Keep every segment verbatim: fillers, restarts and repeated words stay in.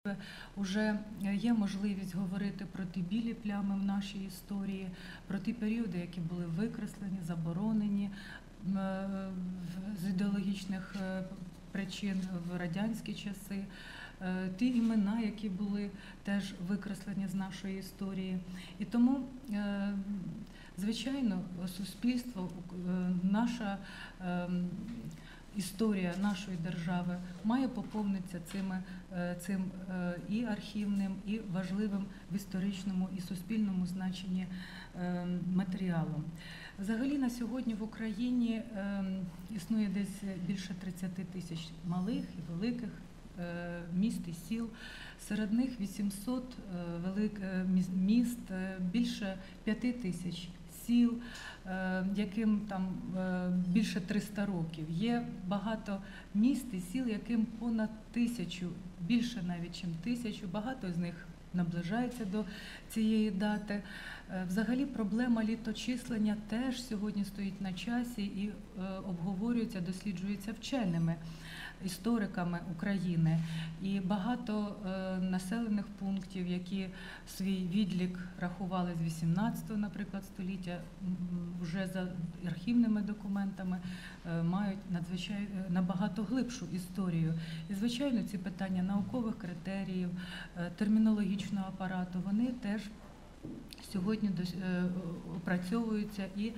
Уже є можливість говорити про ті білі плями в нашій історії, про ті періоди, які були викреслені, заборонені з ідеологічних причин в радянські часи, ті імена, які були теж викреслені з нашої історії. І тому, звичайно, суспільство, наша історія нашої держави має поповнитися цим, цим і архівним, і важливим в історичному і суспільному значенні матеріалом. Взагалі на сьогодні в Україні існує десь більше тридцяти тисяч малих і великих міст і сіл, серед них вісімсот міст, більше п'яти тисяч сіл, яким там більше триста років. Є багато міст і сіл, яким понад тисячу, більше навіть, ніж тисячу, багато з них наближається до цієї дати. Взагалі проблема літочислення теж сьогодні стоїть на часі і обговорюється, досліджується вченими, істориками України. І багато населених пунктів, які свій відлік рахували з вісімнадцятого, наприклад, століття, вже за архівними документами мають надзвичайно набагато глибшу історію. І, звичайно, ці питання наукових критеріїв, термінологічного апарату, вони теж сьогодні опрацьовуються і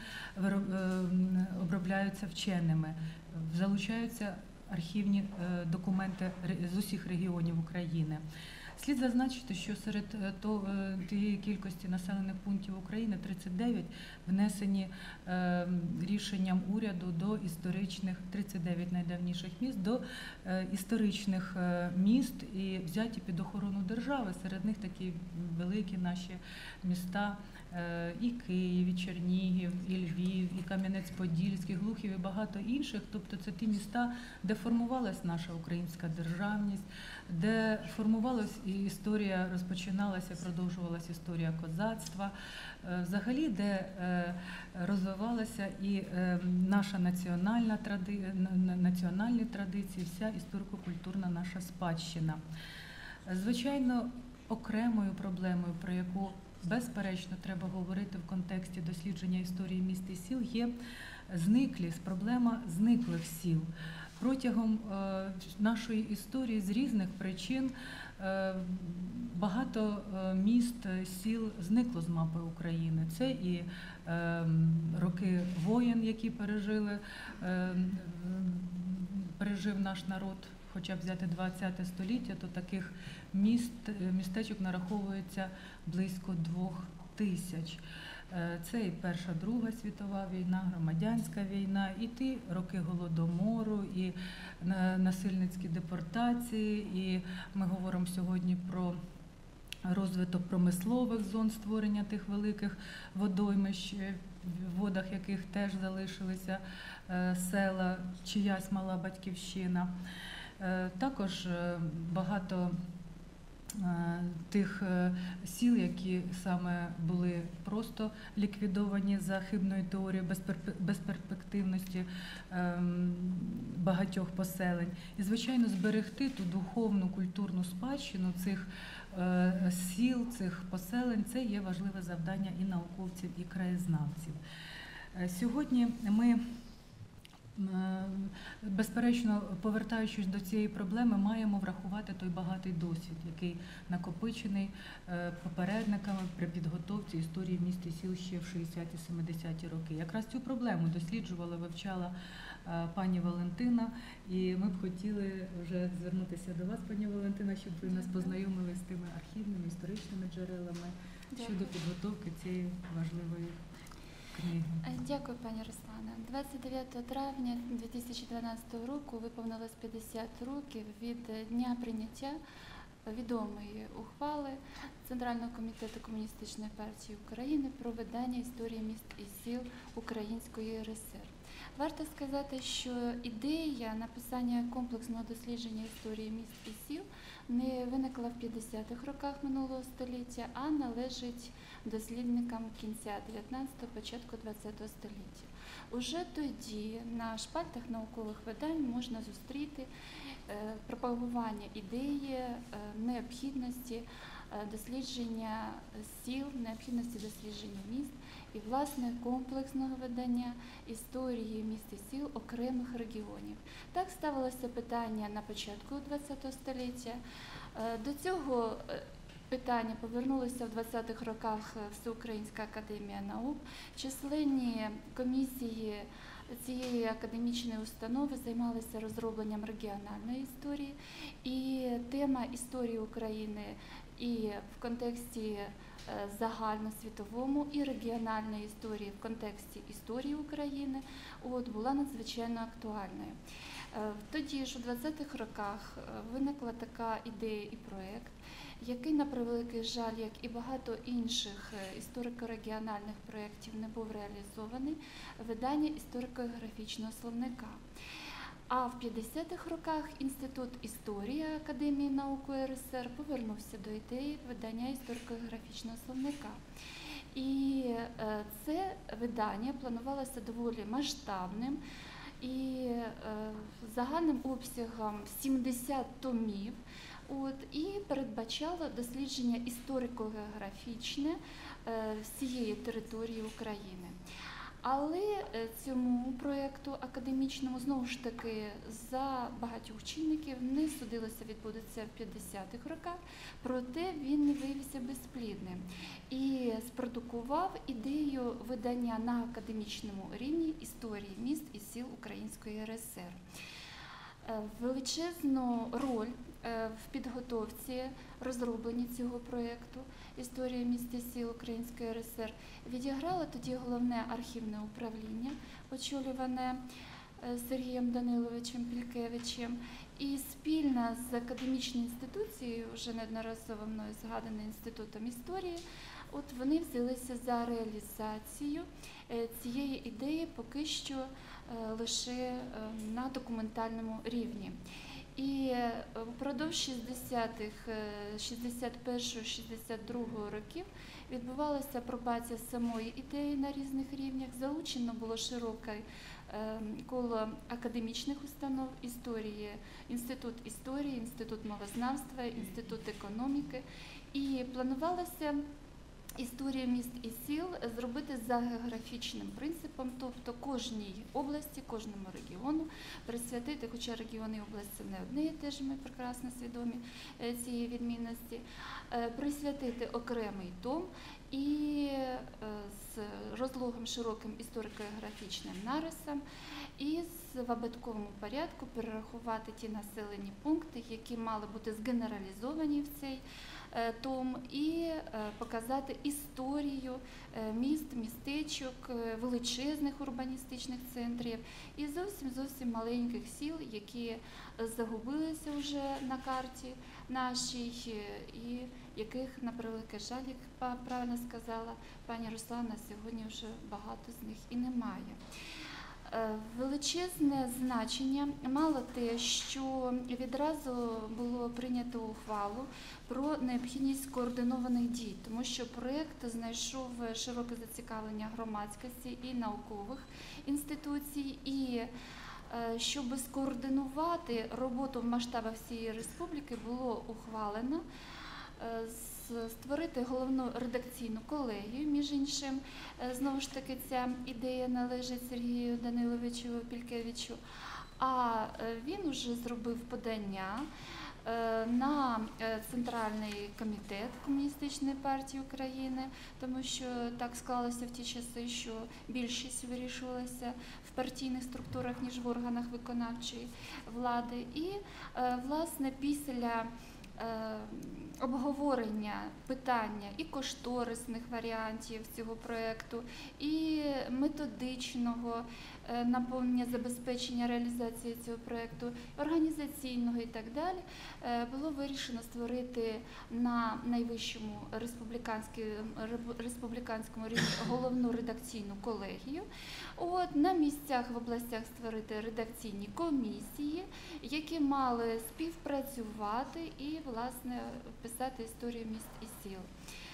обробляються вченими, залучаються архівні документи з усіх регіонів України. Слід зазначити, що серед тієї кількості населених пунктів України тридцять дев'ять внесені рішенням уряду до історичних, тридцять дев'ять найдавніших міст, до історичних міст і взяті під охорону держави. Серед них такі великі наші міста і Київ, і Чернігів, і Львів, і Кам'янець-Подільський, Глухів і багато інших. Тобто це ті міста, де формувалась наша українська державність, де формувалась і історія, розпочиналася, продовжувалася історія козацтва, взагалі, де розвивалася і наша національна традиція, національні традиції, вся історико-культурна наша спадщина. Звичайно, окремою проблемою, про яку безперечно треба говорити в контексті дослідження історії міст і сіл, є зниклість, проблема зниклих сіл. Протягом нашої історії з різних причин багато міст, сіл зникло з мапи України. Це і роки воєн, які пережили, пережив наш народ. Хоча б взяти двадцяте століття, то таких міст, містечок нараховується близько двох тисяч. Це і Перша, Друга світова війна, громадянська війна, і ті роки Голодомору, і насильницькі депортації, і ми говоримо сьогодні про розвиток промислових зон, створення тих великих водоймищ, в водах яких теж залишилися села, чиясь мала батьківщина. Також багато тих сіл, які саме були просто ліквідовані за хибною теорією безперспективності багатьох поселень. І, звичайно, зберегти ту духовну, культурну спадщину цих сіл, цих поселень – це є важливе завдання і науковців, і краєзнавців. Сьогодні ми, безперечно, повертаючись до цієї проблеми, маємо врахувати той багатий досвід, який накопичений попередниками при підготовці історії міст і сіл ще в шістдесяті-сімдесяті роки. Якраз цю проблему досліджувала, вивчала пані Валентина, і ми б хотіли вже звернутися до вас, пані Валентина, щоб ви нас познайомили з тими архівними, історичними джерелами щодо підготовки цієї важливої книги. Дякую, пані Руслане. двадцять дев'ятого травня дві тисячі дванадцятого року виповнилось п'ятдесят років від дня прийняття відомої ухвали Центрального комітету Комуністичної партії України про видання історії міст і сіл Української РСР. Варто сказати, що ідея написання комплексного дослідження історії міст і сіл не виникла в п'ятдесятих роках минулого століття, а належить дослідникам кінця дев'ятнадцятого, початку двадцятого століття. Уже тоді на шпальтах наукових видань можна зустріти пропагування ідеї необхідності дослідження сіл, необхідності дослідження міст і, власне, комплексного видання історії міст і сіл окремих регіонів. Так ставилося питання на початку ХХ століття. До цього питання повернулося в двадцятих роках Всеукраїнська академія наук. Численні комісії цієї академічної установи займалися розробленням регіональної історії, і тема історії України і в контексті загальносвітовому, і регіональної історії в контексті історії України от, була надзвичайно актуальною. Тоді ж у двадцятих роках виникла така ідея і проєкт, який, на превеликий жаль, як і багато інших історико-регіональних проєктів, не був реалізований, видання історико-географічного словника. А в п'ятдесятих роках Інститут історії Академії наук УРСР повернувся до ідеї видання історико-географічного словника. І це видання планувалося доволі масштабним і загальним обсягом сімдесят томів. От, і передбачало дослідження історико-географічне всієї території України. Але цьому проєкту академічному, знову ж таки, за багатьох чинників не судилося відбудеться в п'ятдесятих роках, проте він не виявився безплідним і спродукував ідею видання на академічному рівні історії міст і сіл Української РСР. Величезну роль в підготовці, розробленні цього проєкту «Історія міст і сіл Української РСР» відіграло тоді головне архівне управління, очолюване Сергієм Даниловичем Пількевичем, і спільно з академічною інституцією, вже неодноразово мною згаданим Інститутом історії, от вони взялися за реалізацію цієї ідеї поки що лише на документальному рівні. І впродовж шістдесятих, шістдесят першого шістдесят другого років відбувалася апробація самої ідеї на різних рівнях, залучено було широке коло академічних установ історії, Інститут історії, Інститут мовознавства, Інститут економіки, і планувалося історію міст і сіл зробити за географічним принципом, тобто кожній області, кожному регіону присвятити, хоча регіони і області не одне і те ж, ми прекрасно свідомі цієї відмінності, присвятити окремий том і з розлогим широким історико-географічним нарисом і в абетковому порядку перерахувати ті населені пункти, які мали бути згенералізовані в цей том, і показати історію міст, містечок, величезних урбаністичних центрів і зовсім-зовсім маленьких сіл, які загубилися вже на карті нашій і яких, на превеликий жаль, як правильно сказала пані Руслана, сьогодні вже багато з них і немає. Величезне значення мало те, що відразу було прийнято ухвалу про необхідність координованих дій, тому що проєкт знайшов широке зацікавлення громадськості і наукових інституцій, і щоб скоординувати роботу в масштабах всієї республіки, було ухвалено створити головну редакційну колегію, між іншим, знову ж таки, ця ідея належить Сергію Даниловичу Пількевичу, а він уже зробив подання на Центральний комітет Комуністичної партії України, тому що так склалося в ті часи, що більшість вирішувалася в партійних структурах, ніж в органах виконавчої влади. І, власне, після обговорення питання і кошторисних варіантів цього проєкту, і методичного е, наповнення забезпечення реалізації цього проєкту, організаційного і так далі, е, було вирішено створити на найвищому республіканському, республіканському рівні головну редакційну колегію. От, на місцях в областях створити редакційні комісії, які мали співпрацювати і, власне, писати історію міст і сіл.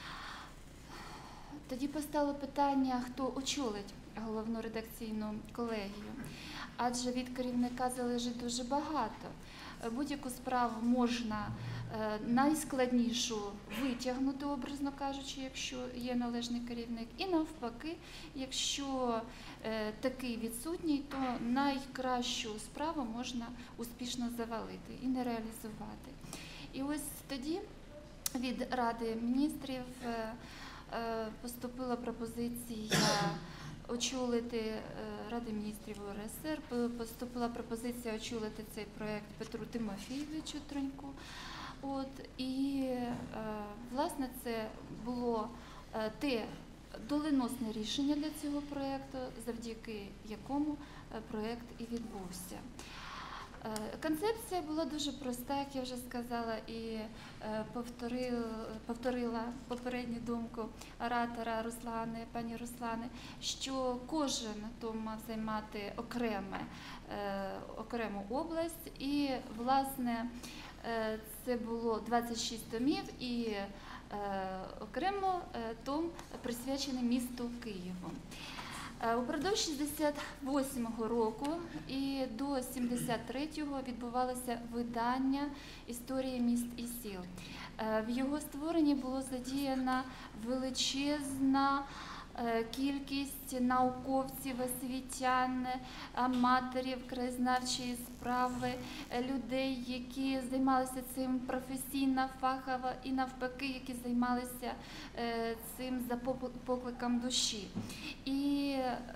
Тоді постало питання, хто очолить головну редакційну колегію, адже від керівника залежить дуже багато. Будь-яку справу можна е, найскладнішу витягнути, образно кажучи, якщо є належний керівник, і навпаки, якщо е, такий відсутній, то найкращу справу можна успішно завалити і не реалізувати. І ось тоді від Ради міністрів е, е, поступила пропозиція очолити Ради міністрів УРСР, поступила пропозиція очолити цей проєкт Петру Тимофійовичу Троньку. От, і, власне, це було те доленосне рішення для цього проєкту, завдяки якому проєкт і відбувся. Концепція була дуже проста, як я вже сказала, і повторила, повторила попередню думку оратора Руслани, пані Руслани, що кожен том мав займати окреме, окрему область, і, власне, це було двадцять шість томів, і окремо том присвячений місту Києву. Упродовж шістдесят восьмого року і до сімдесят третього відбувалося видання історії міст і сіл. В його створенні було задіяна величезна кількість науковців, освітян, аматорів краєзнавчої справи, людей, які займалися цим професійно, фахово і навпаки, які займалися цим за покликом душі. І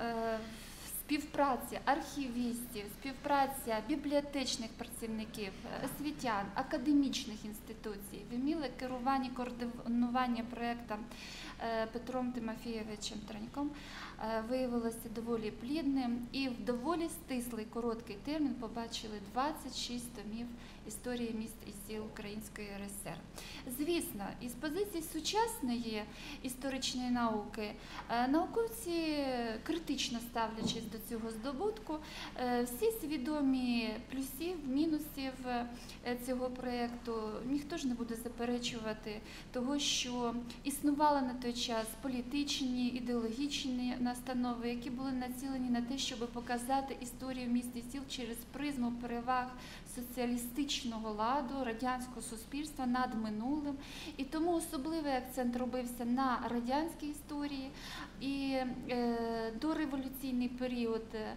співпраця архівістів, співпраця бібліотечних працівників, освітян, академічних інституцій, вміле керування, координування проєктом Петром Тимофійовичем Троньком виявилося доволі плідним, і в доволі стислий короткий термін побачили двадцять шість томів історії міст і сіл Української РСР. Звісно, із позиції сучасної історичної науки науковці, критично ставлячись до цього здобутку, всі свідомі плюсів, мінусів цього проєкту, ніхто ж не буде заперечувати того, що існували на той час політичні, ідеологічні настанови, які були націлені на те, щоб показати історію міст і сіл через призму переваг соціалістичного ладу радянського суспільства над минулим. І тому особливий акцент робився на радянській історії, і е, дореволюційний період е,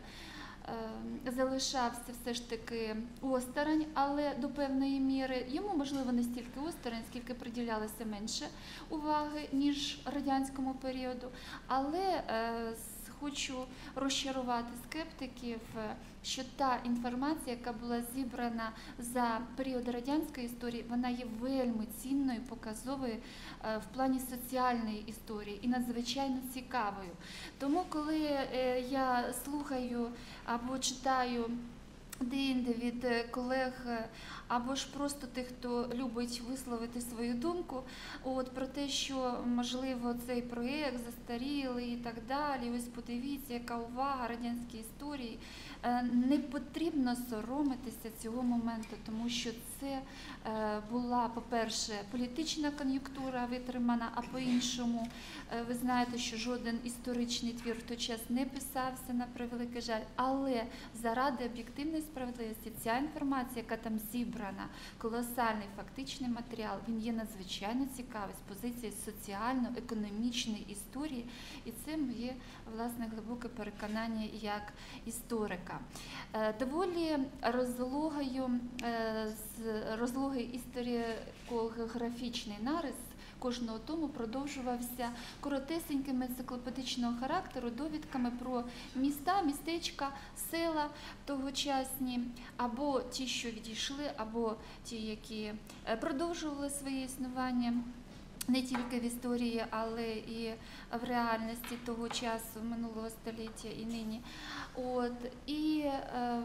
залишався все ж таки осторонь, але до певної міри йому, можливо, не стільки осторонь, скільки приділялося менше уваги, ніж радянському періоду. Але е, хочу розчарувати скептиків, що та інформація, яка була зібрана за період радянської історії, вона є вельми цінною, показовою в плані соціальної історії і надзвичайно цікавою. Тому, коли я слухаю або читаю де-інде від колег, або ж просто тих, хто любить висловити свою думку, от, про те, що, можливо, цей проєкт застарілий і так далі, ось подивіться, яка увага радянській історії, не потрібно соромитися цього моменту, тому що це була, по-перше, політична кон'юнктура витримана, а по-іншому, ви знаєте, що жоден історичний твір в той час не писався, на превеликий жаль, але заради об'єктивної справедливості ця інформація, яка там зібрана, колосальний фактичний матеріал, він є надзвичайно цікавий з позиції соціально-економічної історії, і це моє, власне, глибоке переконання як історика. Доволі розлогою, розлогий історіко-географічний нарис кожного тому продовжувався коротесенькими енциклопедичного характеру довідками про міста, містечка, села тогочасні, або ті, що відійшли, або ті, які продовжували своє існування. Не тільки в історії, але і в реальності того часу, минулого століття і нині. От, і е,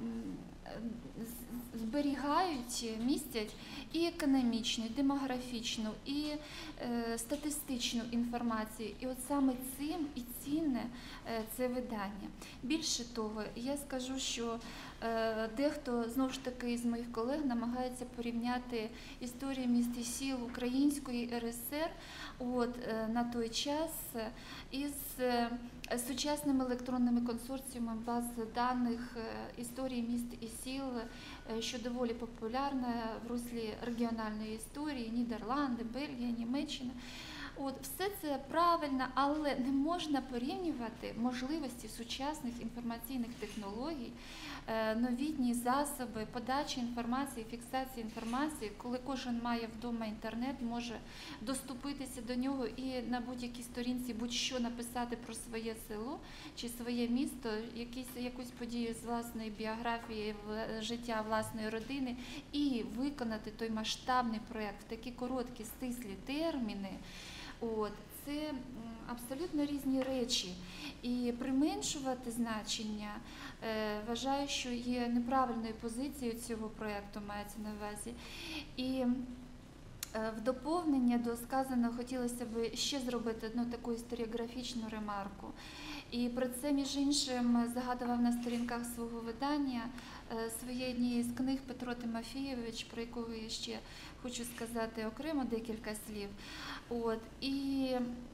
зберігають, містять і економічну, і демографічну, і е, статистичну інформацію. І от саме цим і цінне е, це видання. Більше того, я скажу, що е, дехто, знову ж таки, з моїх колег намагається порівняти історію міст і сіл Української ер ес ер от, е, на той час із е, сучасними електронними консорціумами баз даних історії міст і сіл, що доволі популярна в руслі регіональної історії, Нідерланди, Бельгія, Німеччина. От, все це правильно, але не можна порівнювати можливості сучасних інформаційних технологій, новітні засоби подачі інформації, фіксації інформації, коли кожен має вдома інтернет, може доступитися до нього і на будь-якій сторінці будь-що написати про своє село чи своє місто, якісь, якусь подію з власної біографії, життя власної родини і виконати той масштабний проєкт в такі короткі, стислі терміни. От, це абсолютно різні речі. І применшувати значення, е, вважаю, що є неправильною позицією цього проєкту, мається на увазі. І е, в доповнення до сказаного хотілося б ще зробити одну таку історіографічну ремарку. І про це, між іншим, загадував на сторінках свого видання е, своєї однієї з книг Петро Тимофійович, про якого я ще хочу сказати окремо декілька слів. От, і,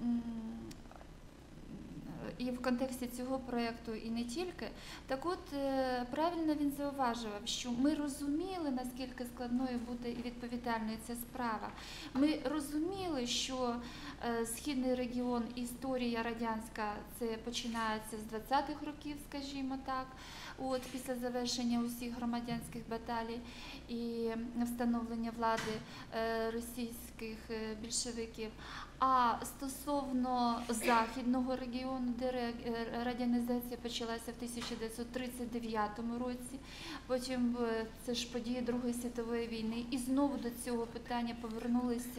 і в контексті цього проєкту, і не тільки. Так от, правильно він зауважував, що ми розуміли, наскільки складною буде і відповідальною ця справа. Ми розуміли, що Східний регіон, історія радянська, це починається з двадцятих років, скажімо так, от, після завершення усіх громадянських баталій і встановлення влади російських більшовиків. А стосовно Західного регіону, де радянізація почалася в тисяча дев'ятсот тридцять дев'ятому році, потім це ж події Другої світової війни, і знову до цього питання повернулися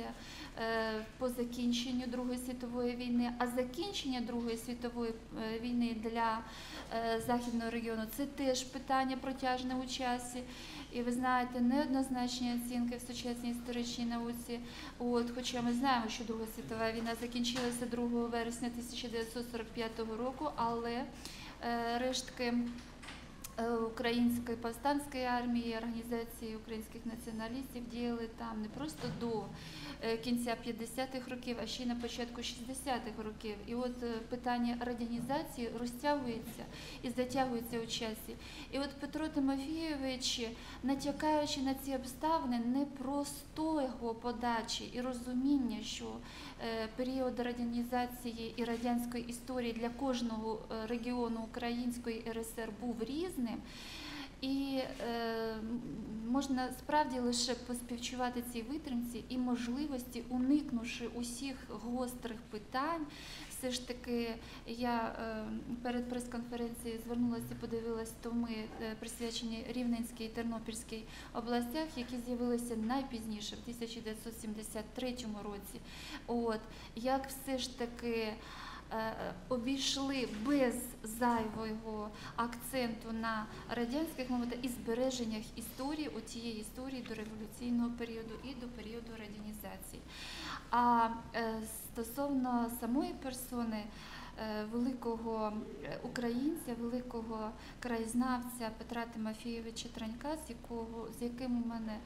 по закінченню Другої світової війни, а закінчення Другої світової війни для Західного регіону – це теж питання протяжне у часі. І ви знаєте, неоднозначні оцінки в сучасній історичній науці. От, хоча ми знаємо, що Друга світова війна закінчилася другого вересня тисяча дев'ятсот сорок п'ятого року, але е, рештки е, Української повстанської армії, організації українських націоналістів діяли там не просто до кінця п'ятдесятих років, а ще й на початку шістдесятих років. І от питання радянізації розтягується і затягується у часі. І от Петро Тимофійович, натякаючи на ці обставини непростого подачі і розуміння, що е, період радянізації і радянської історії для кожного регіону Української ер ес ер був різним, і е, можна справді лише поспівчувати цій витримці і можливості, уникнувши усіх гострих питань. Все ж таки, я е, перед прес-конференцією звернулася, подивилась томи, е, присвячені Рівненській і Тернопільській областях, які з'явилися найпізніше, в тисяча дев'ятсот сімдесят третьому році. От, як все ж таки обійшли без зайвого акценту на радянських моментах і збереженнях історії, у тієї історії до революційного періоду і до періоду радянізації. А стосовно самої персони великого українця, великого краєзнавця Петра Тимофійовича Транька, з якого, з яким у мене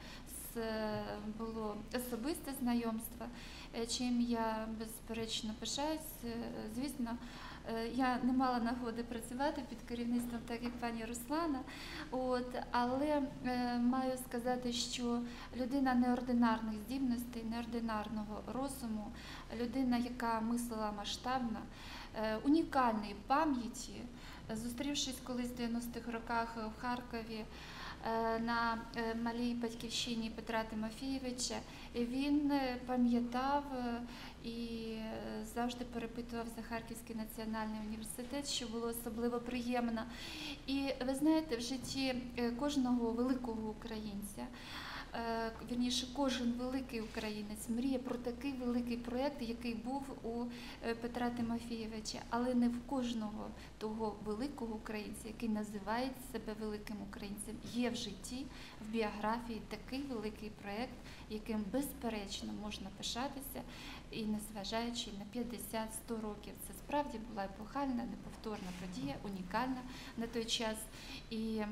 було особисте знайомство, чим я безперечно пишаюсь. Звісно, я не мала нагоди працювати під керівництвом, так як пані Руслана, от, але е, маю сказати, що людина неординарних здібностей, неординарного розуму, людина, яка мислила масштабно, е, унікальної пам'яті. Зустрівшись колись в дев'яностих роках в Харкові е, на е, малій батьківщині Петра Тимофійовича. Він е, пам'ятав е, і е, завжди перепитував за Харківський національний університет, що було особливо приємно. І ви знаєте, в житті е, кожного великого українця, е, вірніше, кожен великий українець мріє про такий великий проєкт, який був у е, Петра Тимофійовича, але не в кожного того великого українця, який називає себе великим українцем, є в житті, в біографії такий великий проєкт, яким безперечно можна пишатися, і незважаючи на п'ятдесят-сто років. Це справді була епохальна, неповторна подія, унікальна на той час. І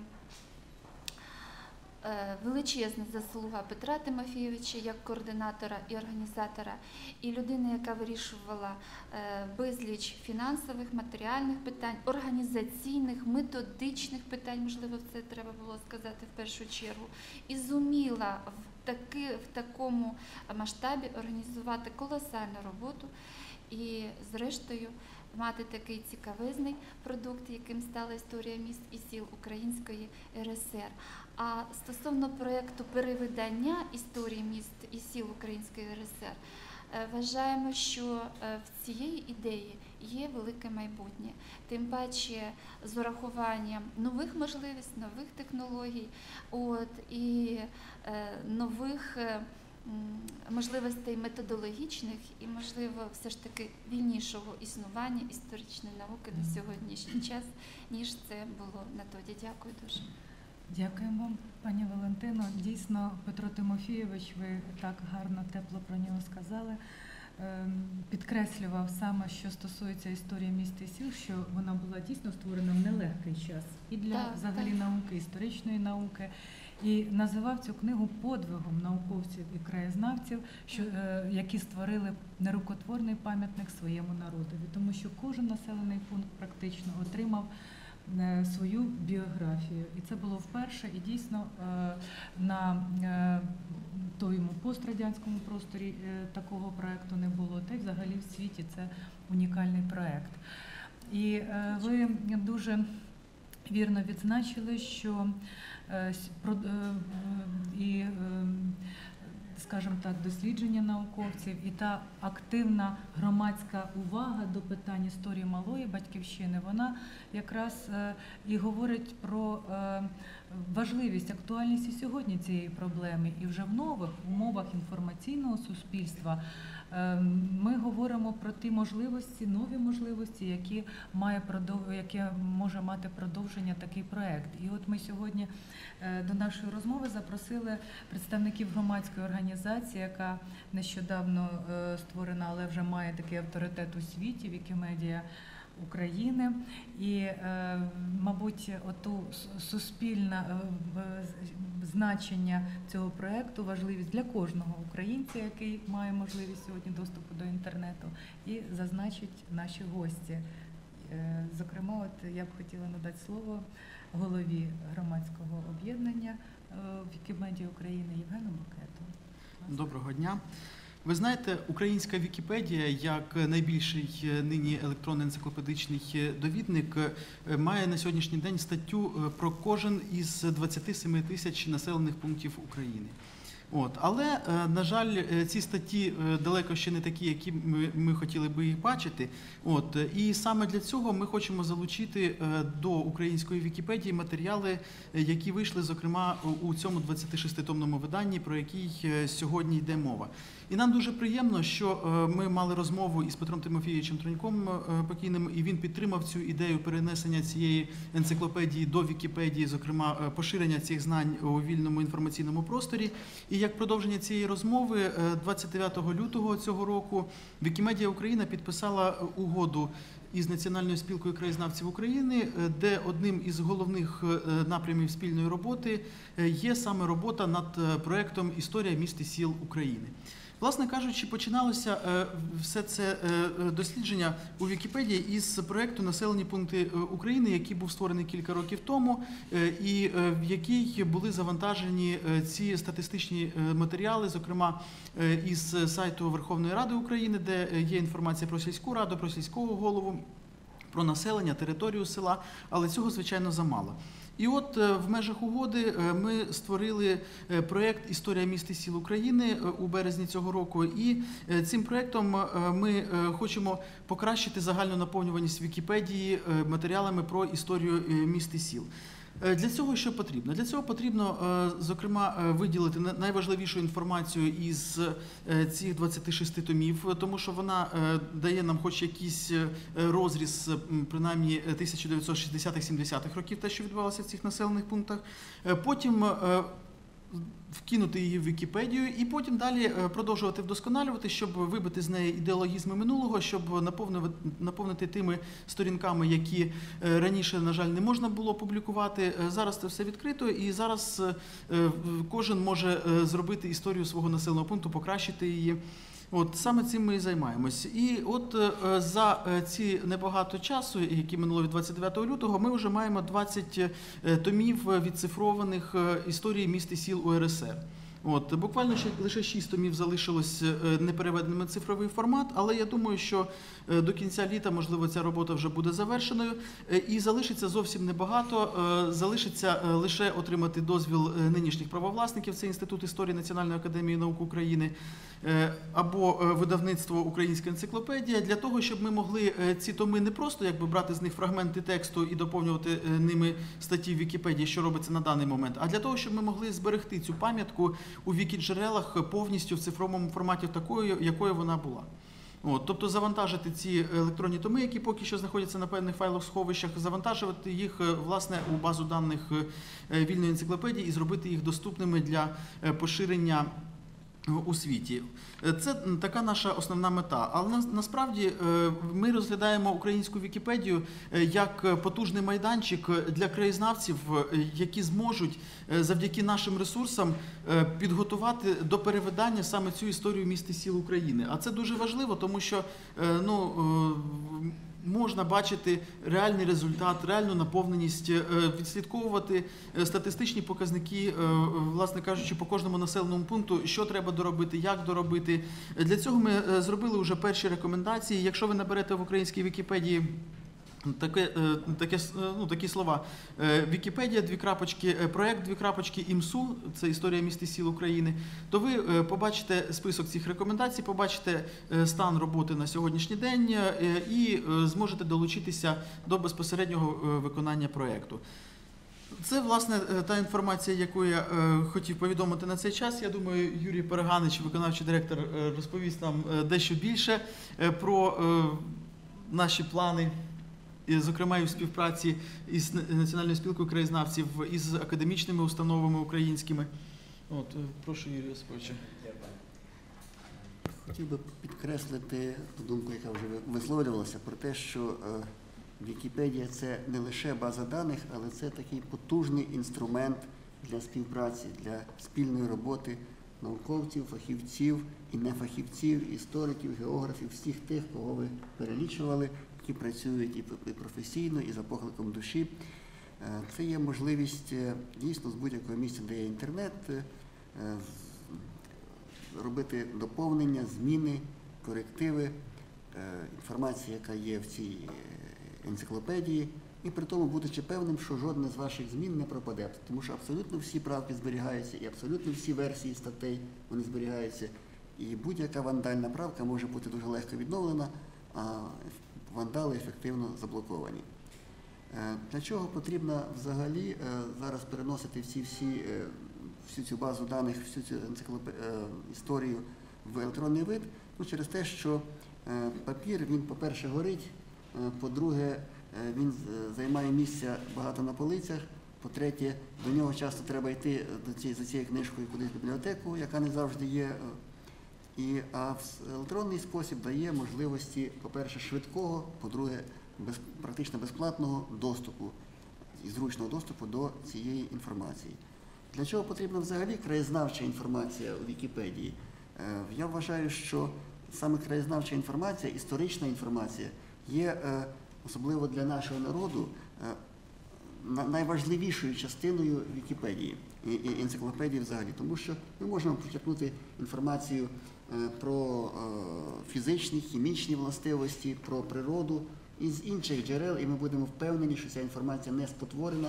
е, величезна заслуга Петра Тимофійовича як координатора і організатора, і людини, яка вирішувала е, безліч фінансових, матеріальних питань, організаційних, методичних питань, можливо, це треба було сказати в першу чергу, і зуміла в таки, в такому масштабі організувати колосальну роботу і, зрештою, мати такий цікавезний продукт, яким стала історія міст і сіл Української РСР. А стосовно проєкту перевидання історії міст і сіл Української РСР, вважаємо, що в цієї ідеї є велике майбутнє. Тим паче з урахуванням нових можливостей, нових технологій, от, і е, нових е, можливостей методологічних і, можливо, все ж таки вільнішого існування історичної науки на сьогоднішній час, ніж це було на тоді. Дякую дуже. Дякуємо вам, пані Валентино. Дійсно, Петро Тимофійович, ви так гарно, тепло про нього сказали, підкреслював саме, що стосується історії міст і сіл, що вона була дійсно створена в нелегкий час і для так, взагалі так. науки, історичної науки. І називав цю книгу подвигом науковців і краєзнавців, що, е, які створили нерукотворний пам'ятник своєму народові. Тому що кожен населений пункт практично отримав е, свою біографію. І це було вперше, і дійсно е, на е, тому пострадянському просторі е, такого проєкту не було. Та й взагалі в світі це унікальний проєкт. І е, ви дуже вірно відзначили, що і, скажімо так, дослідження науковців і та активна громадська увага до питань історії малої батьківщини, вона якраз і говорить про важливість, актуальність і сьогодні цієї проблеми. І вже в нових умовах інформаційного суспільства ми говоримо про ті можливості, нові можливості, які має продов... яке може мати продовження такий проєкт. І от ми сьогодні до нашої розмови запросили представників громадської організації, яка нещодавно створена, але вже має такий авторитет у світі, Вікімедія України. І, мабуть, оту суспільне значення цього проєкту, важливість для кожного українця, який має можливість сьогодні доступу до інтернету, і зазначить наші гості. Зокрема, от я б хотіла надати слово голові громадського об'єднання Вікімедія України Євгену Букету. Доброго дня. Ви знаєте, українська Вікіпедія, як найбільший нині електронний енциклопедичний довідник, має на сьогоднішній день статтю про кожен із двадцяти семи тисяч населених пунктів України. От. Але, на жаль, ці статті далеко ще не такі, які ми, ми хотіли би їх бачити. От. І саме для цього ми хочемо залучити до української Вікіпедії матеріали, які вийшли, зокрема, у цьому двадцятишеститомному виданні, про який сьогодні йде мова. І нам дуже приємно, що ми мали розмову із Петром Тимофійовичем Троньком покійним, і він підтримав цю ідею перенесення цієї енциклопедії до Вікіпедії, зокрема, поширення цих знань у вільному інформаційному просторі. І як продовження цієї розмови, двадцять дев'ятого лютого цього року Вікімедія Україна підписала угоду із Національною спілкою краєзнавців України, де одним із головних напрямів спільної роботи є саме робота над проєктом «Історія міст і сіл України». Власне кажучи, починалося все це дослідження у Вікіпедії із проєкту «Населені пункти України», який був створений кілька років тому, і в який були завантажені ці статистичні матеріали, зокрема із сайту Верховної Ради України, де є інформація про сільську раду, про сільського голову, про населення, територію села, але цього, звичайно, замало. І от е, в межах угоди е, ми створили е, проєкт «Історія міст і сіл України» е, у березні цього року. І е, цим проєктом е, ми е, хочемо покращити загальну наповнюваність Вікіпедії е, матеріалами про історію е, міст і сіл. Е, Для цього що потрібно? Для цього потрібно, е, зокрема, е, виділити на- найважливішу інформацію із е, цих двадцяти шести томів, е, тому що вона е, дає нам хоч якийсь е, розріз, е, м, принаймні е, тисяча дев'ятсот шістдесятих-сімдесятих років, те, що відбувалося в цих населених пунктах. Е, Потім е, вкинути її в Вікіпедію і потім далі е, продовжувати вдосконалювати, щоб вибити з неї ідеологізми минулого, щоб наповнив- наповнити тими сторінками, які е, раніше, на жаль, не можна було публікувати. Е, Зараз це все відкрито, і зараз е, е, кожен може е, зробити історію свого населеного пункту, покращити її. От саме цим ми і займаємось. І от е, за е, ці небагато часу, які минуло від двадцять дев'ятого лютого, ми вже маємо двадцять е, томів відцифрованих е, історії міст і сіл У Ер Ес Ер. От, буквально ще лише шість томів залишилось е, непереведеними в цифровий формат, але я думаю, що е, до кінця літа, можливо, ця робота вже буде завершеною. Е, І залишиться зовсім небагато. Е, Залишиться е, лише отримати дозвіл е, нинішніх правовласників, це Інститут історії Національної академії наук України, е, або е, видавництво «Українська енциклопедія», для того, щоб ми могли е, ці томи не просто якби брати з них фрагменти тексту і доповнювати е, ними статті в Вікіпедії, що робиться на даний момент, а для того, щоб ми могли зберегти цю пам'ятку у вікіджерелах повністю в цифровому форматі такою, якою вона була. От, тобто завантажити ці електронні томи, які поки що знаходяться на певних файлових сховищах, завантажувати їх е, власне у базу даних е, вільної енциклопедії і зробити їх доступними для е, поширення у світі. Це така наша основна мета. Але на- насправді е, ми розглядаємо українську Вікіпедію е, як потужний майданчик для краєзнавців, е, які зможуть е, завдяки нашим ресурсам е, підготувати до перевидання саме цю історію міст і сіл України. А це дуже важливо, тому що е, ну, е, можна бачити реальний результат, реальну наповненість, е, відслідковувати е, статистичні показники, е, власне кажучи, по кожному населеному пункту, що треба доробити, як доробити. Для цього ми е, зробили вже перші рекомендації. Якщо ви наберете в українській Вікіпедії Таке, е, таке, с- е, ну, такі слова. Е, Вікіпедія, дві крапочки, е, проект, дві крапочки, ІМСУ, це історія міст і сіл України, то ви е, побачите список цих рекомендацій, побачите е, стан роботи на сьогоднішній день е, і е, зможете долучитися до безпосереднього е, виконання проекту. Це, власне, е, та інформація, яку я е, хотів повідомити на цей час. Я думаю, Юрій Переганич, виконавчий директор, е, розповість нам е, дещо більше е, про е, наші плани, і, зокрема, і в співпраці із Національною спілкою краєзнавців, із академічними установами українськими. От, е, прошу, Юрій Осиповичу. Хотів би підкреслити ту думку, яка вже висловлювалася, про те, що е, Вікіпедія – це не лише база даних, але це такий потужний інструмент для співпраці, для спільної роботи науковців, фахівців і нефахівців, істориків, географів, всіх тих, кого ви перелічували, які працюють і і професійно, і за покликом душі. Е, Це є можливість е, дійсно з будь-якого місця, де є інтернет, е, з- робити доповнення, зміни, корективи, е, інформації, яка є в цій е, енциклопедії, і при тому будучи певним, що жодна з ваших змін не пропаде, тому що абсолютно всі правки зберігаються, і абсолютно всі версії статей вони зберігаються, і будь-яка вандальна правка може бути дуже легко відновлена, а вандали ефективно заблоковані. Е, Для чого потрібно взагалі е, зараз переносити всі, всі, е, всю цю базу даних, всю цю енциклопе- е, історію в електронний вид? Ну, через те, що е, папір, він, по-перше, горить, е, по-друге, е, він з- займає місця багато на полицях, по-третє, до нього часто треба йти до цієї, за цією книжкою кудись в бібліотеку, яка не завжди є. е, І, а в с- електронний спосіб дає можливості, по-перше, швидкого, по-друге, без, практично безплатного доступу і зручного доступу до цієї інформації. Для чого потрібна взагалі краєзнавча інформація у Вікіпедії? Е, Я вважаю, що саме краєзнавча інформація, історична інформація є, е, особливо для нашого народу, е, на- найважливішою частиною Вікіпедії і, і енциклопедії взагалі, тому що ми можемо почерпнути інформацію е, про е, фізичні, хімічні властивості, про природу із інших джерел, і ми будемо впевнені, що ця інформація не спотворена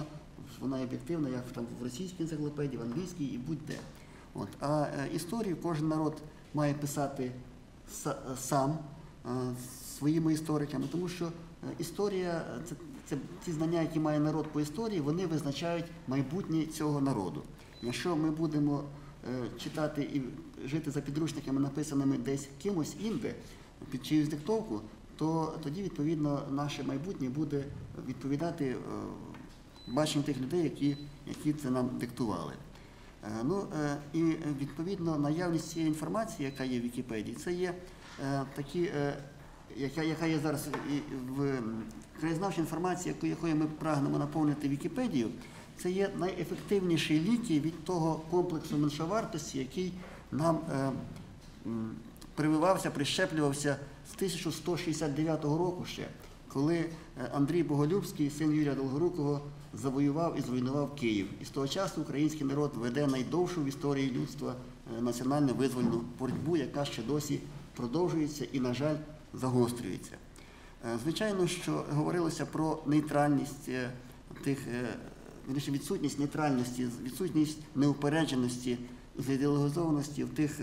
вона є об'єктивна, як там в російській енциклопедії, в англійській і будь-де. От. А е, історію кожен народ має писати са, сам е, своїми істориками, тому що е, історія це, це ті знання, які має народ по історії, вони визначають майбутнє цього народу. Якщо ми будемо е, читати і жити за підручниками, написаними десь кимось інде, під чиюсь диктовку, то тоді, відповідно, наше майбутнє буде відповідати е, баченню тих людей, які, які це нам диктували. Е, ну, е, і, відповідно, наявність цієї інформації, яка є в Вікіпедії, це є е, такі, е, яка, яка є зараз і в краєзнавчій інформації, якою ми прагнемо наповнити Вікіпедію, це є найефективніші ліки від того комплексу меншовартості, який нам е, прививався, прищеплювався з тисяча сто шістдесят дев'ятого року ще, коли Андрій Боголюбський, син Юрія Долгорукого, завоював і зруйнував Київ. І з того часу український народ веде найдовшу в історії людства національно-визвольну боротьбу, яка ще досі продовжується і, на жаль, загострюється. Звичайно, що говорилося про нейтральність тих, відсутність нейтральності, відсутність неупередженості, заідеологізованості в тих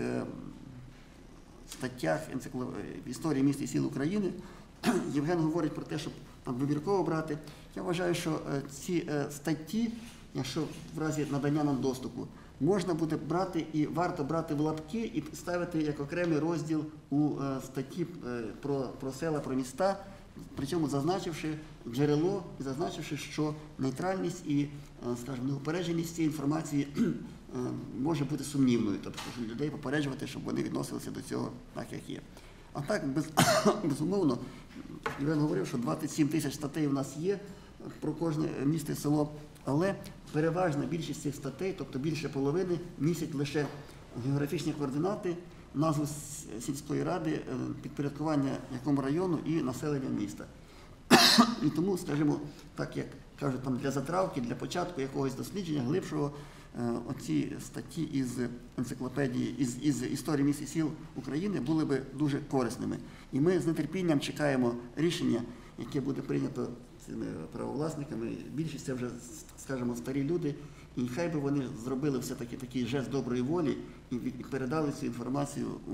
статтях в історії міст і сіл України. Євген говорить про те, щоб там вибірково брати. Я вважаю, що ці статті, якщо в разі надання нам доступу, можна буде брати і варто брати в лапки і ставити як окремий розділ у статті про, про села, про міста, причому зазначивши джерело і зазначивши, що нейтральність і, скажімо, неупередженість цієї інформації може бути сумнівною, тобто щоб людей попереджувати, щоб вони відносилися до цього так, як є. А так, без, безумовно, Євген говорив, що двадцять сім тисяч статей у нас є про кожне місто і село, але переважна більшість цих статей, тобто більше половини, містять лише географічні координати, назву сільської ради, підпорядкування якому району і населення міста. І тому, скажімо, так як кажуть, там для затравки, для початку якогось дослідження глибшого, оці статті із енциклопедії, із, із історії міст і сіл України були би дуже корисними. І ми з нетерпінням чекаємо рішення, яке буде прийнято цими правовласниками. Більшість це вже, скажімо, старі люди, і хай би вони зробили все-таки такий жест доброї волі і, і передали цю інформацію у,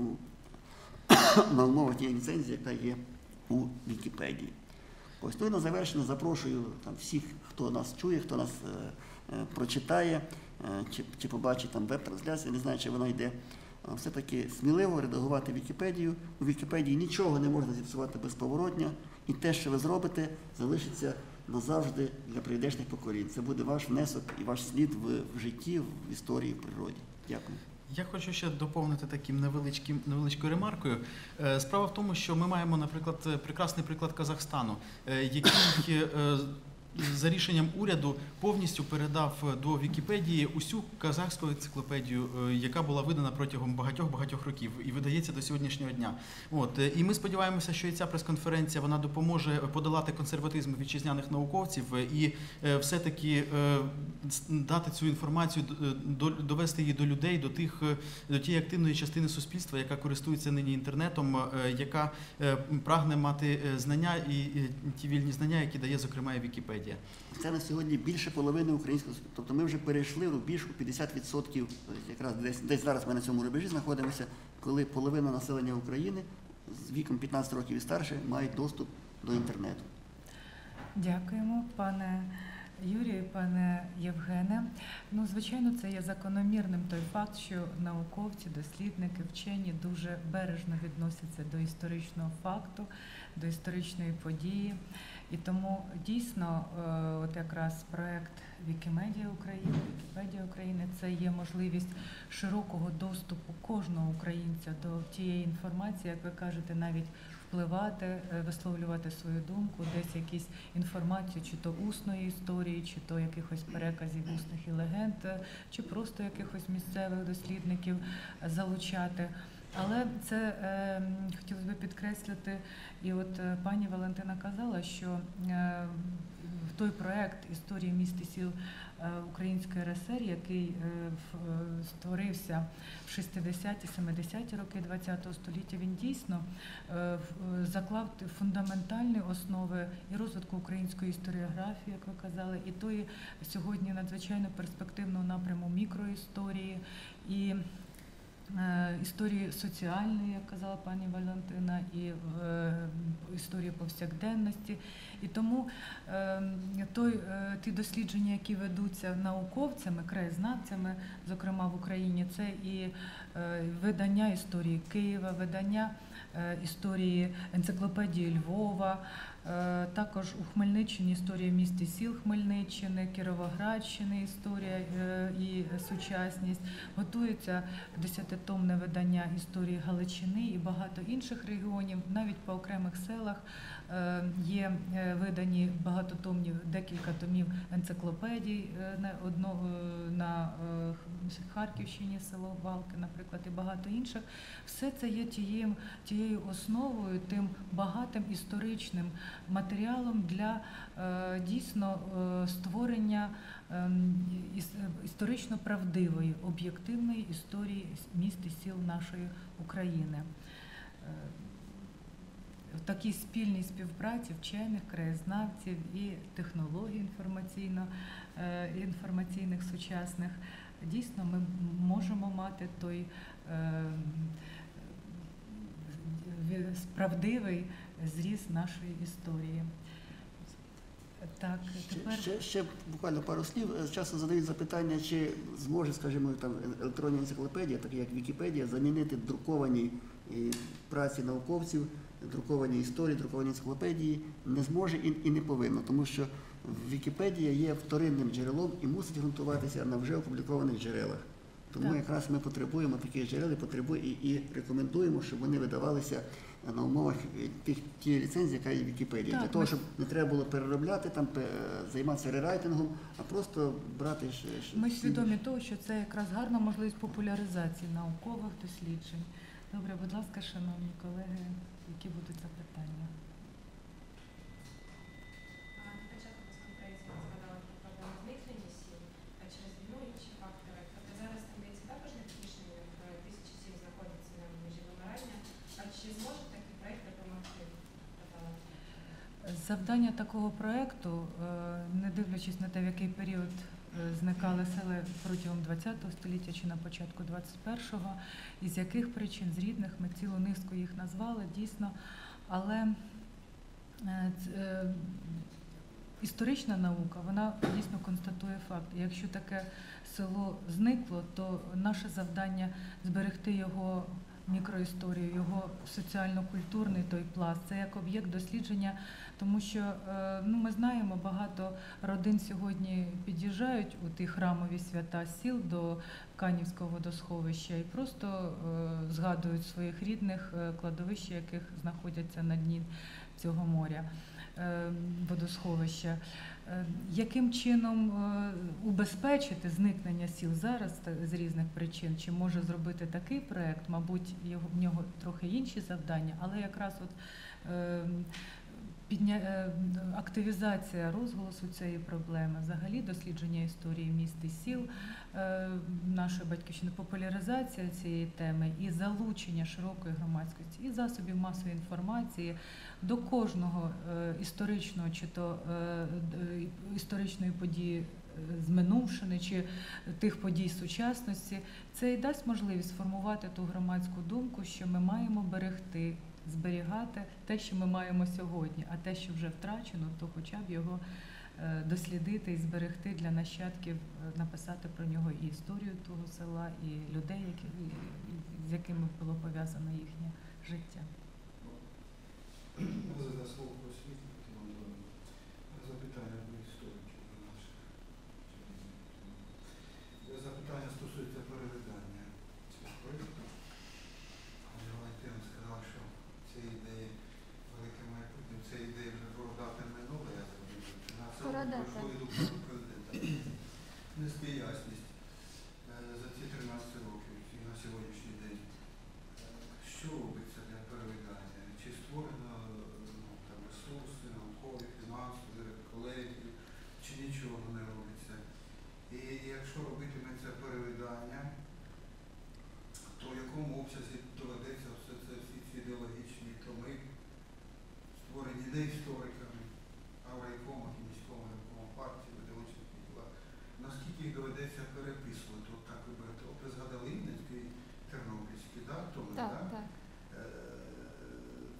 на умовах тієї ліцензії, яка є у Вікіпедії. Ось, ну і на завершення запрошую там, всіх, хто нас чує, хто нас е, е, прочитає, е, чи, чи побачить там веб-трансляцію, не знаю, чи вона йде, все-таки сміливо редагувати Вікіпедію. У Вікіпедії нічого не можна зіпсувати безповоротньо, і те, що ви зробите, залишиться назавжди для прийдешних поколінь. Це буде ваш внесок і ваш слід в, в житті, в історії, в природі. Дякую. Я хочу ще доповнити таким невеличким, невеличкою ремаркою. Справа в тому, що ми маємо, наприклад, прекрасний приклад Казахстану, який за рішенням уряду повністю передав до Вікіпедії усю казахську енциклопедію, яка була видана протягом багатьох-багатьох років і видається до сьогоднішнього дня. От. І ми сподіваємося, що і ця прес-конференція вона допоможе подолати консерватизм вітчизняних науковців і все-таки дати цю інформацію, довести її до людей, до тих, до тієї активної частини суспільства, яка користується нині інтернетом, яка прагне мати знання і ті вільні знання, які дає, зокрема, і Вікіпедія. Це на сьогодні більше половини українського, тобто ми вже перейшли рубіж у п'ятдесят відсотків, якраз десь, десь зараз ми на цьому рубежі знаходимося, коли половина населення України з віком п'ятнадцять років і старше мають доступ до інтернету. Дякуємо, пане Юрію, пане Євгене. Ну, звичайно, це є закономірним той факт, що науковці, дослідники, вчені дуже бережно відносяться до історичного факту, до історичної події. І тому дійсно, от якраз проект Вікімедія України, Вікіпедія України – це є можливість широкого доступу кожного українця до тієї інформації, як ви кажете, навіть впливати, висловлювати свою думку, десь якісь інформацію, чи то усної історії, чи то якихось переказів усних і легенд, чи просто якихось місцевих дослідників залучати. Але це е, хотілося б підкреслити, і от е, пані Валентина казала, що е, в той проект історії міст і сіл е, Української ер ес ер, який е, в, е, створився в шістдесяті-сімдесяті роки ХХ століття, він дійсно е, в- заклав фундаментальні основи і розвитку української історіографії, як ви казали, і тої сьогодні надзвичайно перспективного напряму мікроісторії, і е, історії соціальної, як казала пані Валентина, і е, історії повсякденності. І тому е, той, е, ті дослідження, які ведуться науковцями, краєзнавцями, зокрема в Україні, це і е, видання історії Києва, видання е, історії енциклопедії Львова, е, також у Хмельниччині історія міст і сіл Хмельниччини, Кіровоградщини історія е, і сучасність. Готується десятитомне видання історії Галичини і багато інших регіонів, навіть по окремих селах е, є е, видані багатотомні, декілька томів енциклопедій е, на, одно, е, на е, Харківщині, село Балки, наприклад, і багато інших. Все це є тією, тією основою, тим багатим історичним матеріалом для е, дійсно е, створення е, іс- історично правдивої, об'єктивної історії міст і сіл нашої України. Е, В такій спільній співпраці вчених, краєзнавців і технологій інформаційно, е, інформаційних сучасних дійсно ми можемо мати той е, ві- справдивий зріз нашої історії. Так, Ще, тепер ще, ще буквально пару слів. Е, Часто задають запитання, чи зможе, скажімо, там електронна енциклопедія, такі як Вікіпедія, замінити друковані е, праці науковців, друковані історії, друковані енциклопедії. Не зможе і, і не повинно, тому що Вікіпедія є вторинним джерелом і мусить ґрунтуватися на вже опублікованих джерелах. Тому Так. якраз ми потребуємо таких джерел і потребуємо і, і рекомендуємо, щоб вони видавалися на умовах е, тих тієї ліцензії, яка є Вікіпедія. Так, Для того, ми- щоб не треба було переробляти, там пе- займатися рерайтингом, а просто брати ж. ж ми всі- свідомі того, що це якраз гарна можливість популяризації наукових досліджень. Добре, будь ласка, шановні колеги, які будуть запитання? А на початку ви конференції ви згадали про проблему зникнення сіл, а через війну інші фактори. Тобто зараз тенденція також на збільшення в тисячі сіл знаходиться на межі вимирання. А чи зможе такий проект допомогти? Завдання такого проекту, е, не дивлячись на те, в який період е, зникали села протягом ХХ століття чи на початку двадцять першого, із яких причин, з рідних, ми цілу низку їх назвали, дійсно, але е, ц- е, історична наука, вона дійсно констатує факт. І якщо таке село зникло, то наше завдання зберегти його мікроісторію, його соціально-культурний той пласт, це як об'єкт дослідження, тому що е, ну, ми знаємо, багато родин сьогодні під'їжджають у ті храмові свята сіл до Канівського водосховища і просто е, згадують своїх рідних, е, кладовища, яких знаходяться на дні цього моря, е, водосховища. Е, Яким чином е, убезпечити зникнення сіл зараз та- з різних причин? Чи може зробити такий проект? Мабуть, його, в нього трохи інші завдання, але якраз от е, підня... е, активізація розголосу цієї проблеми, взагалі дослідження історії міст і сіл е, нашої батьківщини, популяризація цієї теми і залучення широкої громадськості і засобів масової інформації до кожного е, історичного чи то е, д- історичної події е, з минувшини чи тих подій сучасності, це і дасть можливість сформувати ту громадську думку, що ми маємо берегти, зберігати те, що ми маємо сьогодні, а те, що вже втрачено, то хоча б його е, дослідити і зберегти для нащадків, е, написати про нього і історію того села, і людей, які, і- і- з якими було пов'язане їхнє життя. За слово освіту, запитання до істориків наших. Запитання стосується перевидання цього проєкту. Пані Валентина сказала, що ці ідеї велике майбутнє, ці ідеї вже продати минуле, я зрозумів. Чи на це Продати. пройшло від указу президента? Нести ясність е, за ці тринадцять років і на сьогоднішній день. Е,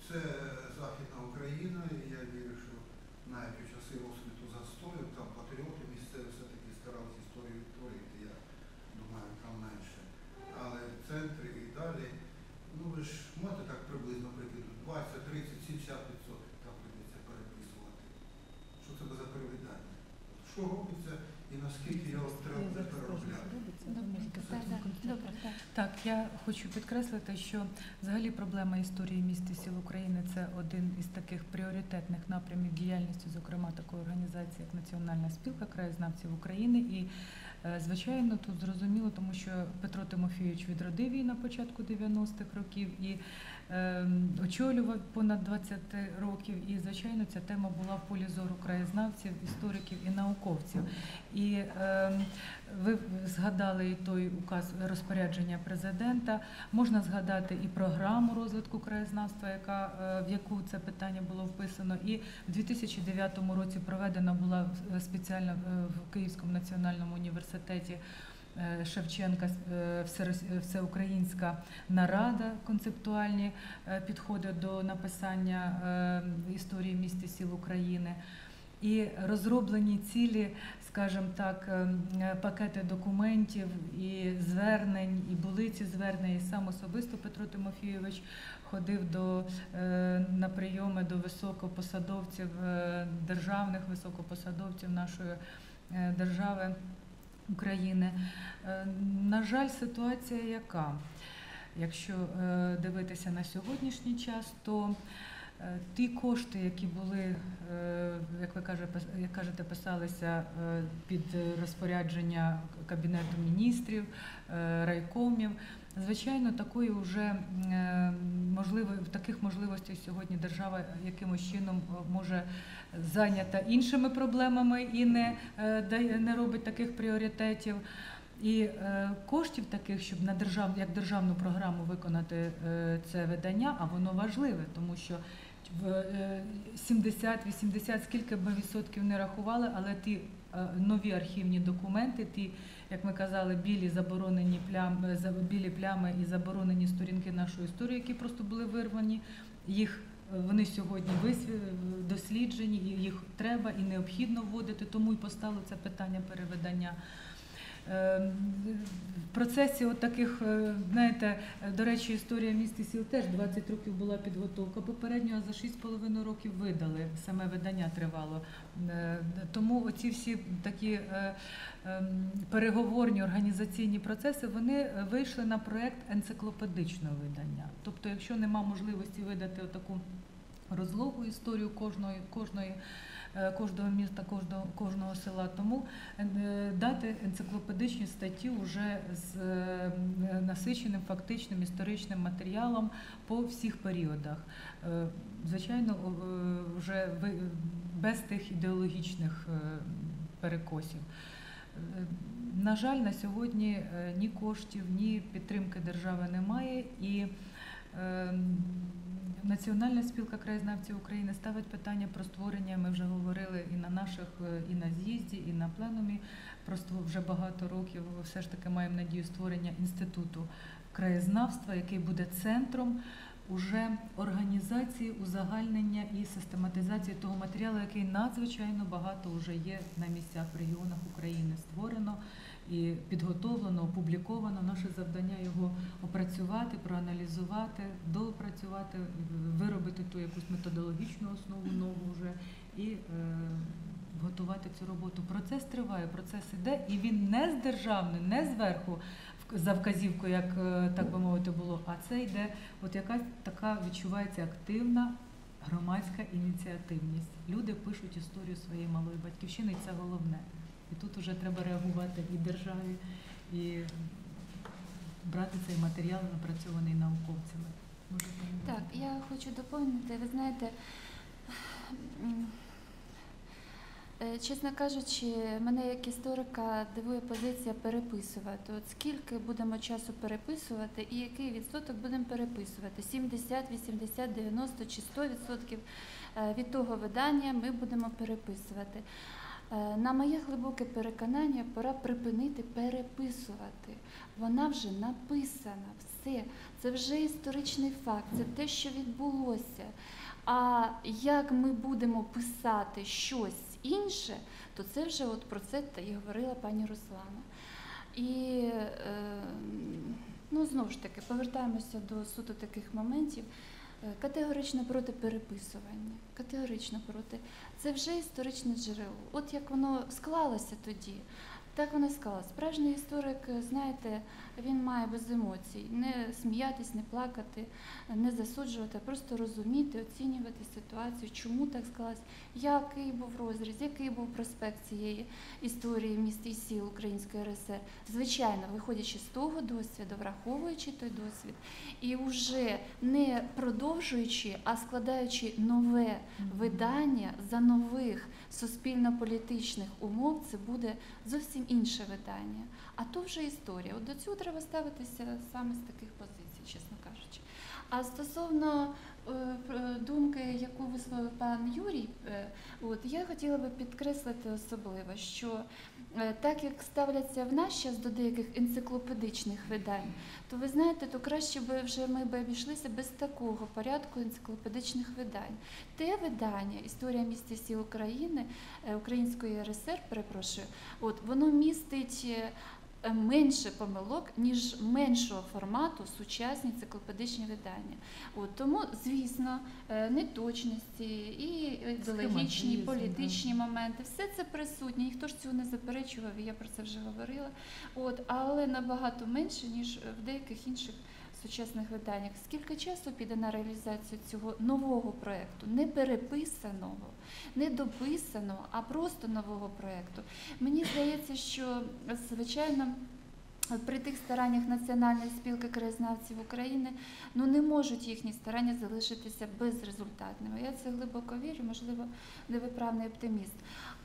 Це Західна Україна, і я вірю, що навіть у часи розквіту застою, там патріоти місцеві все-таки старалися історію відтворити, я думаю, там менше. Але в центрі і далі, ну ви ж можете так приблизно прикидати, двадцять, тридцять, сімдесят відсотків там прийдеться переписувати. Що це за перевидання? Що робиться і наскільки його треба буде переробляти? Добре, так, так, добре, так. Так, я хочу підкреслити, що взагалі проблема історії міст і сіл України – це один із таких пріоритетних напрямів діяльності, зокрема такої організації, як Національна спілка краєзнавців України. І, е, звичайно, тут зрозуміло, тому що Петро Тимофійович відродив її на початку дев'яностих років і е, очолював понад двадцять років. І, звичайно, ця тема була в полі зору краєзнавців, істориків і науковців. І е, ви згадали і той указ розпорядження президента. Можна згадати і програму розвитку краєзнавства, яка, в яку це питання було вписано. І в дві тисячі дев'ятому році проведена була спеціально в Київському національному університеті Шевченка всеукраїнська нарада, концептуальні підходи до написання історії міст і сіл України. І розроблені цілі, скажімо так, пакети документів і звернень, і були ці звернення, і сам особисто Петро Тимофійович ходив до, на прийоми до високопосадовців, державних високопосадовців нашої держави України. На жаль, ситуація яка? Якщо дивитися на сьогоднішній час, то ті кошти, які були, як ви кажете, писалися під розпорядження Кабінету міністрів, райкомів, звичайно, такої вже можливо, в таких можливостях сьогодні держава якимось чином може зайнята іншими проблемами і не, не робить таких пріоритетів. І е, коштів таких, щоб на держав, як державну програму виконати е, це видання, а воно важливе, тому що в е, сімдесят-вісімдесят, скільки б ми відсотків не рахували, але ті е, нові архівні документи, ті, як ми казали, білі заборонені плями, білі плями і заборонені сторінки нашої історії, які просто були вирвані, їх вони сьогодні досліджені, і їх треба і необхідно вводити, тому і постало це питання перевидання. В процесі от таких, знаєте, до речі, історія міст і сіл теж двадцять років була підготовка. Попередньо за шість з половиною років видали, саме видання тривало. Тому оці всі такі переговорні організаційні процеси, вони вийшли на проєкт енциклопедичного видання. Тобто, якщо нема можливості видати отаку розлогу історію кожної, кожної кожного міста, кожного, кожного села, тому дати енциклопедичні статті вже з насиченим фактичним історичним матеріалом по всіх періодах. Звичайно, вже без тих ідеологічних перекосів. На жаль, на сьогодні ні коштів, ні підтримки держави немає, і Національна спілка краєзнавців України ставить питання про створення, ми вже говорили і на наших, і на з'їзді, і на пленумі, просто вже багато років все ж таки маємо надію створення інституту краєзнавства, який буде центром уже організації, узагальнення і систематизації того матеріалу, який надзвичайно багато вже є на місцях, в регіонах України створено і підготовлено, опубліковано. Наше завдання його опрацювати, проаналізувати, доопрацювати, виробити ту якусь методологічну основу нову вже і е, готувати цю роботу. Процес триває, процес іде, і він не з державний, не зверху за вказівкою, як так би мовити було, а це йде, от якась така відчувається активна громадська ініціативність. Люди пишуть історію своєї малої батьківщини, і це головне. І тут вже треба реагувати і державі, і брати цей матеріал, напрацьований науковцями. Може, так, я хочу доповнити. Ви знаєте, чесно кажучи, мене як історика дивує позиція переписувати. От скільки будемо часу переписувати і який відсоток будемо переписувати? сімдесят, вісімдесят, дев'яносто чи сто відсотків від того видання ми будемо переписувати. Е, На моє глибоке переконання, пора припинити переписувати. Вона вже написана, все. Це вже історичний факт, це те, що відбулося. А як ми будемо писати щось інше, то це вже от про це і говорила пані Руслана. І е, ну, знову ж таки, повертаємося до суто таких моментів. Категорично проти переписування, категорично проти. Це вже історичне джерело. От як воно склалося тоді, так воно склалося. Справжній історик, знаєте, він має без емоцій не сміятись, не плакати, не засуджувати, а просто розуміти, оцінювати ситуацію, чому так склалося, який був розріз, який був проспект цієї історії міст і сіл Української РСР. Звичайно, виходячи з того досвіду, враховуючи той досвід, і вже не продовжуючи, а складаючи нове видання за нових суспільно-політичних умов, це буде зовсім інше видання. А то вже історія. От до цього треба ставитися саме з таких позицій, чесно кажучи. А стосовно е, думки, яку висловив пан Юрій, е, от, я хотіла би підкреслити особливо, що е, так як ставляться в наш час до деяких енциклопедичних видань, то ви знаєте, то краще би вже ми б обійшлися без такого порядку енциклопедичних видань. Те видання «Історія міст і сіл України», е, Української РСР, перепрошую, от, воно містить е, менше помилок, ніж меншого формату сучасні енциклопедичні видання. От, тому, звісно, е, неточності, і ідеологічні, і Схематизм, політичні да. моменти, все це присутнє, ніхто ж цього не заперечував, і я про це вже говорила. От, але набагато менше, ніж в деяких інших сучасних виданнях. Скільки часу піде на реалізацію цього нового проєкту, не переписаного, не дописаного, а просто нового проєкту? Мені здається, що, звичайно, при тих стараннях Національної спілки краєзнавців України, ну, не можуть їхні старання залишитися безрезультатними. Я це глибоко вірю, можливо, невиправний оптиміст.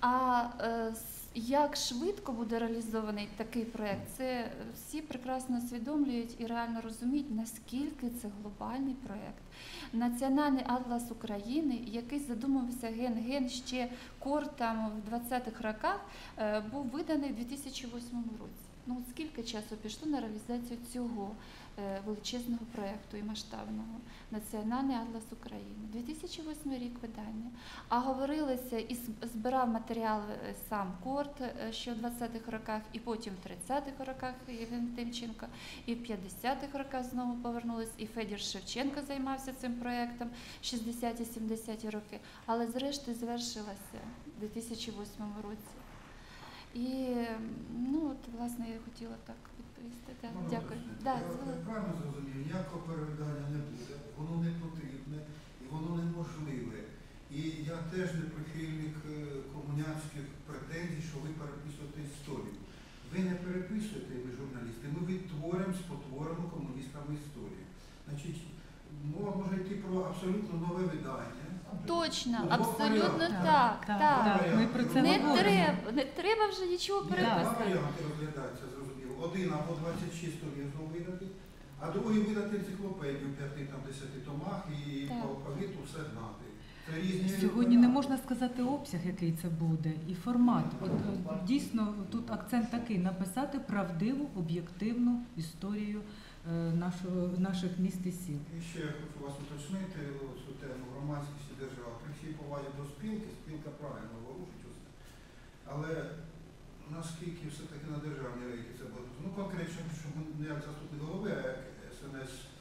А е, як швидко буде реалізований такий проєкт, це всі прекрасно усвідомлюють і реально розуміють, наскільки це глобальний проєкт. Національний атлас України, який задумувався ген-ген ще кортом в двадцятих роках, е, був виданий у дві тисячі восьмому році. Ну, от скільки часу пішло на реалізацію цього е, величезного проєкту і масштабного «Національний атлас України». дві тисячі восьмий рік видання. А говорилося і збирав матеріал сам Корт е, ще в двадцятих роках, і потім в тридцятих роках Євген Тимченко, і в п'ятдесятих роках знову повернулись, і Федір Шевченко займався цим проєктом в шістдесяті-сімдесяті роки. Але зрештою завершилося в дві тисячі восьмому році. І, ну, от, власне, я хотіла так відповісти. Так, Ну, дякую. уточнити. Да, Я це- я правильно зрозумів, ніякого перевидання не буде, воно не потрібне і воно неможливе. І я теж не прихильник е, комуняцьких претензій, що ви переписуєте історію. Ви не переписуєте, ви журналісти, ми відтворимо, спотворимо комуністами історію. Значить, мова може йти про абсолютно нове видання. Точно, У двох абсолютно варіантах. так, Так, так. так, ми про це Не говоримо. треба, не треба вже нічого Ні, Два переписувати. варіанти розглядаються, зрозуміло. Один або двадцять шість томів знову видати, а другий видати енциклопедію в п'яти-десяти томах і Так. по алфавіту все знати. Це різні Сьогодні не варіанти. можна сказати обсяг, який це буде, і формат. От е, дійсно тут акцент такий: написати правдиву, об'єктивну історію е, нашого, наших міст і сіл. І ще я хочу вас уточнити цю тему громадськість і держава. При всій повазі до спілки, спілка правильно ворушить усе. Але наскільки все-таки на державній рейки це буде? Ну, конкретно, щоб не як заступник голови, а як СНС е,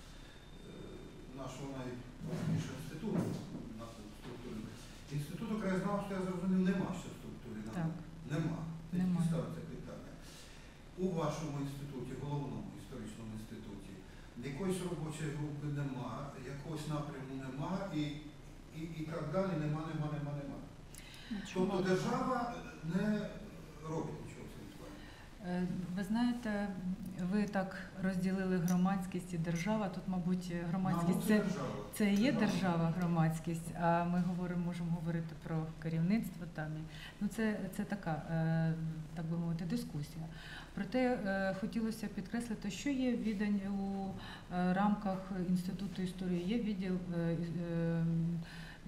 нашого найважливішого інституту, нашої структури. Інституту краєзнавства, я зрозумів, нема ще в структурі. Так. Нема. Нема. Тільки ставиться питання. У вашому інституті, головному історичному інституті, якоїсь робочої групи нема, якогось напряму нема і, і, і так далі, нема, нема, нема, нема. Нічого. Тобто держава не робить нічого в цьому плані. Е, Ви знаєте, ви так розділили громадськість і держава. Тут, мабуть, громадськість Мабуть, це, держава. це і є держава, громадськість, а ми говоримо, можемо говорити про керівництво там. І, ну, це, це така, е, так би мовити, дискусія. Проте е, хотілося підкреслити, що є віддань у е, рамках Інституту історії, є відділ е, е,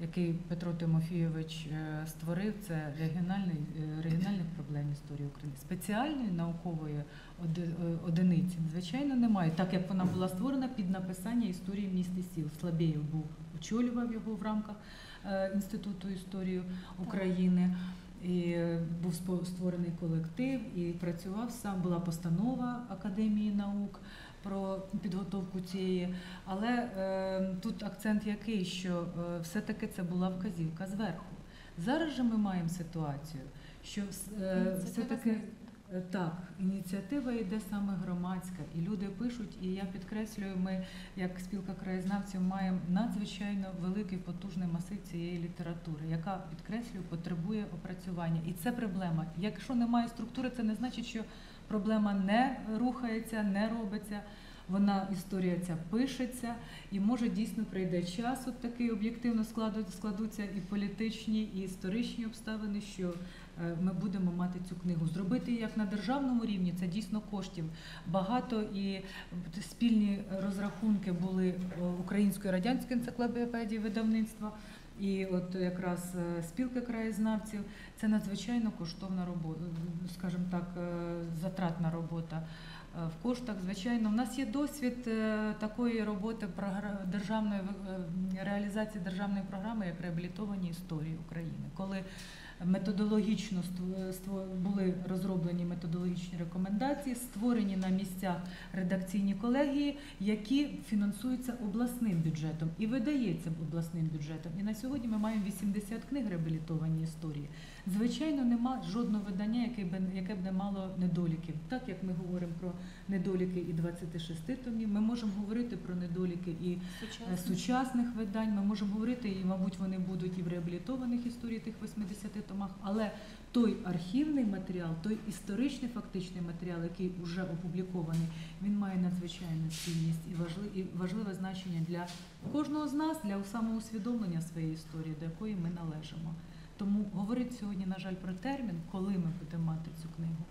який Петро Тимофійович е, створив, це регіональний, е, регіональних проблем історії України. Спеціальної наукової оди- е, одиниці, звичайно, немає, так як вона була створена під написання історії міст і сіл. Слабєєв був, очолював його в рамках е, Інституту історії України. І е, був спо- створений колектив, і працював сам, була постанова Академії наук про підготовку цієї. Але е, тут акцент який, що е, все-таки це була вказівка зверху. Зараз же ми маємо ситуацію, що е, Ініціатива все-таки знизу. е, так, ініціатива йде саме громадська, і люди пишуть, і я підкреслюю, ми, як спілка краєзнавців, маємо надзвичайно великий потужний масив цієї літератури, яка, підкреслюю, потребує опрацювання. І це проблема. Якщо немає структури, це не значить, що проблема не рухається, не робиться. Вона, історія ця пишеться, і може дійсно прийде час, от такий об'єктивно складу- складуться і політичні, і історичні обставини, що е, ми будемо мати цю книгу. Зробити її як на державному рівні, це дійсно коштів багато, і спільні розрахунки були о, Української радянської енциклопедії видавництва, і от якраз е, спілки краєзнавців. Це надзвичайно коштовна робота, скажімо так, е, затратна робота. Е, В коштах, звичайно, у нас є досвід е, такої роботи програ- державної е, реалізації державної програми, як реабілітовані історії України, коли методологічно ство- ство- були розроблені методологічні рекомендації, створені на місцях редакційні колегії, які фінансуються обласним бюджетом і видається обласним бюджетом. І на сьогодні ми маємо вісімдесят книг реабілітовані історії. Звичайно, нема жодного видання, яке б, яке б не мало недоліків. Так як ми говоримо про недоліки і двадцяти шести томів, ми можемо говорити про недоліки і е, Сучасно. сучасних видань, ми можемо говорити, і, мабуть, вони будуть і в реабілітованих історій тих восьмидесяти томах, але той архівний матеріал, той історичний фактичний матеріал, який вже опублікований, він має надзвичайну цінність і важливе, і важливе значення для кожного з нас, для самоусвідомлення своєї історії, до якої ми належимо. Тому говорити сьогодні, на жаль, про термін, коли ми будемо мати цю книгу,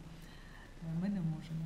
е, ми не можемо.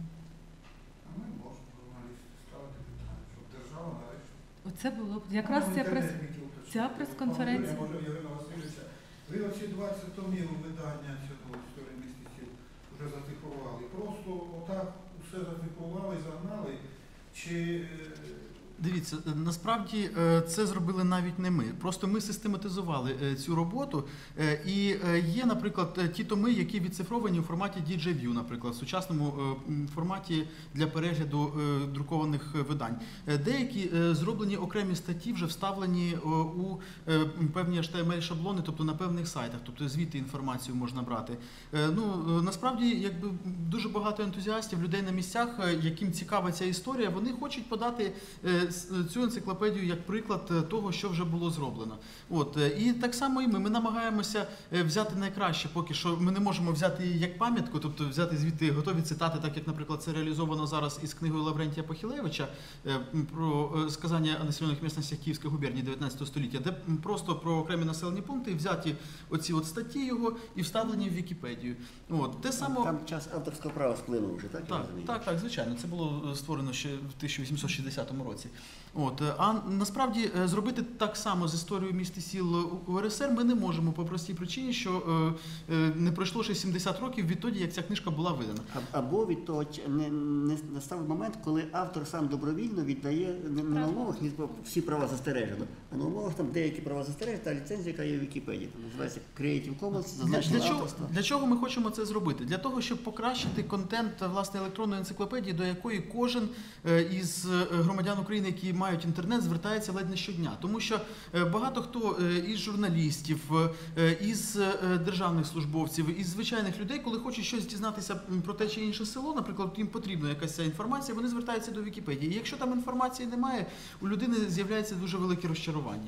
А ми можемо журналісти ставити питання, щоб держава нарешті. Оце було б якраз Ну, ця інтернет прес... відділ пише. ця прес-конференція. Може, Ірина Васильовича, ви оці двадцять томів видання цього історії містів вже зацифрували. Просто отак усе зацифрували, загнали, чи е, Дивіться, е, насправді е, це зробили навіть не ми. Просто ми систематизували е, цю роботу. Е, І е, є, наприклад, е, ті томи, які відцифровані у форматі ді джей View, наприклад, в сучасному е, м, форматі для перегляду е, друкованих е, видань. Е, Деякі е, зроблені окремі статті вже вставлені е, у е, м, певні ейч ті ем ель-шаблони, тобто на певних сайтах, тобто звідти інформацію можна брати. Е, Ну, е, насправді, якби дуже багато ентузіастів, людей на місцях, е, яким цікава ця історія, вони хочуть подати е, с- цю енциклопедію як приклад е, того, що вже було зроблено. От е, і так само і ми. Ми намагаємося е, взяти найкраще, поки що ми не можемо взяти її як пам'ятку, тобто взяти звідти готові цитати, так як, наприклад, це реалізовано зараз із книгою Лаврентія Похилевича е, м, про е, сказання о населених місцевостях Київської губернії дев'ятнадцятого століття, де м, просто про окремі населені пункти взяті оці от статті його і вставлені в Вікіпедію. От те само. Там час авторського права сплинув вже, так? я Так, розумію? так, так, звичайно, це було е, створено ще в тисяча вісімсот шістдесятому році. От, е, а насправді е, зробити так само з історією міст і сіл у ер ес ер ми не можемо по простій причині, що е, е, не пройшло ще сімдесят років відтоді, як ця книжка була видана. А- Або від того ч- не, не настав момент, коли автор сам добровільно віддає не не на Права. умовах, ні, всі права застережено, а на умовах там деякі права застережені, та ліцензія, яка є в Вікіпедії. Там називається Creative Commons, Для, зазначено для, чого, авторство. для чого ми хочемо це зробити? Для того, щоб покращити контент власне електронної енциклопедії, до якої кожен е, із е, громадян України, які мають інтернет, звертається ледь не щодня. Тому що е, багато хто е, із журналістів, е, із е, державних службовців, із звичайних людей, коли хочуть щось дізнатися м, про те чи інше село, наприклад, їм потрібна якась ця інформація, вони звертаються до Вікіпедії. І якщо там інформації немає, у людини з'являється дуже велике розчарування.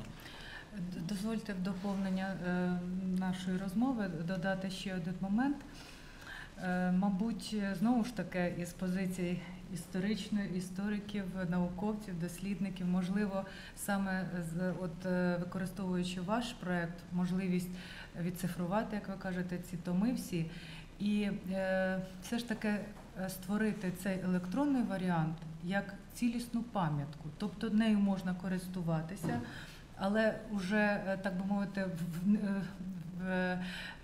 Д- Дозвольте в доповнення е, нашої розмови додати ще один момент. Е, Мабуть, знову ж таки, із позиції історичної, істориків, науковців, дослідників, можливо, саме з, от, е, використовуючи ваш проект, можливість відцифрувати, як ви кажете, ці томи всі, і е, все ж таки е, створити цей електронний варіант як цілісну пам'ятку, тобто нею можна користуватися. але вже, е, так би мовити, в- в- в-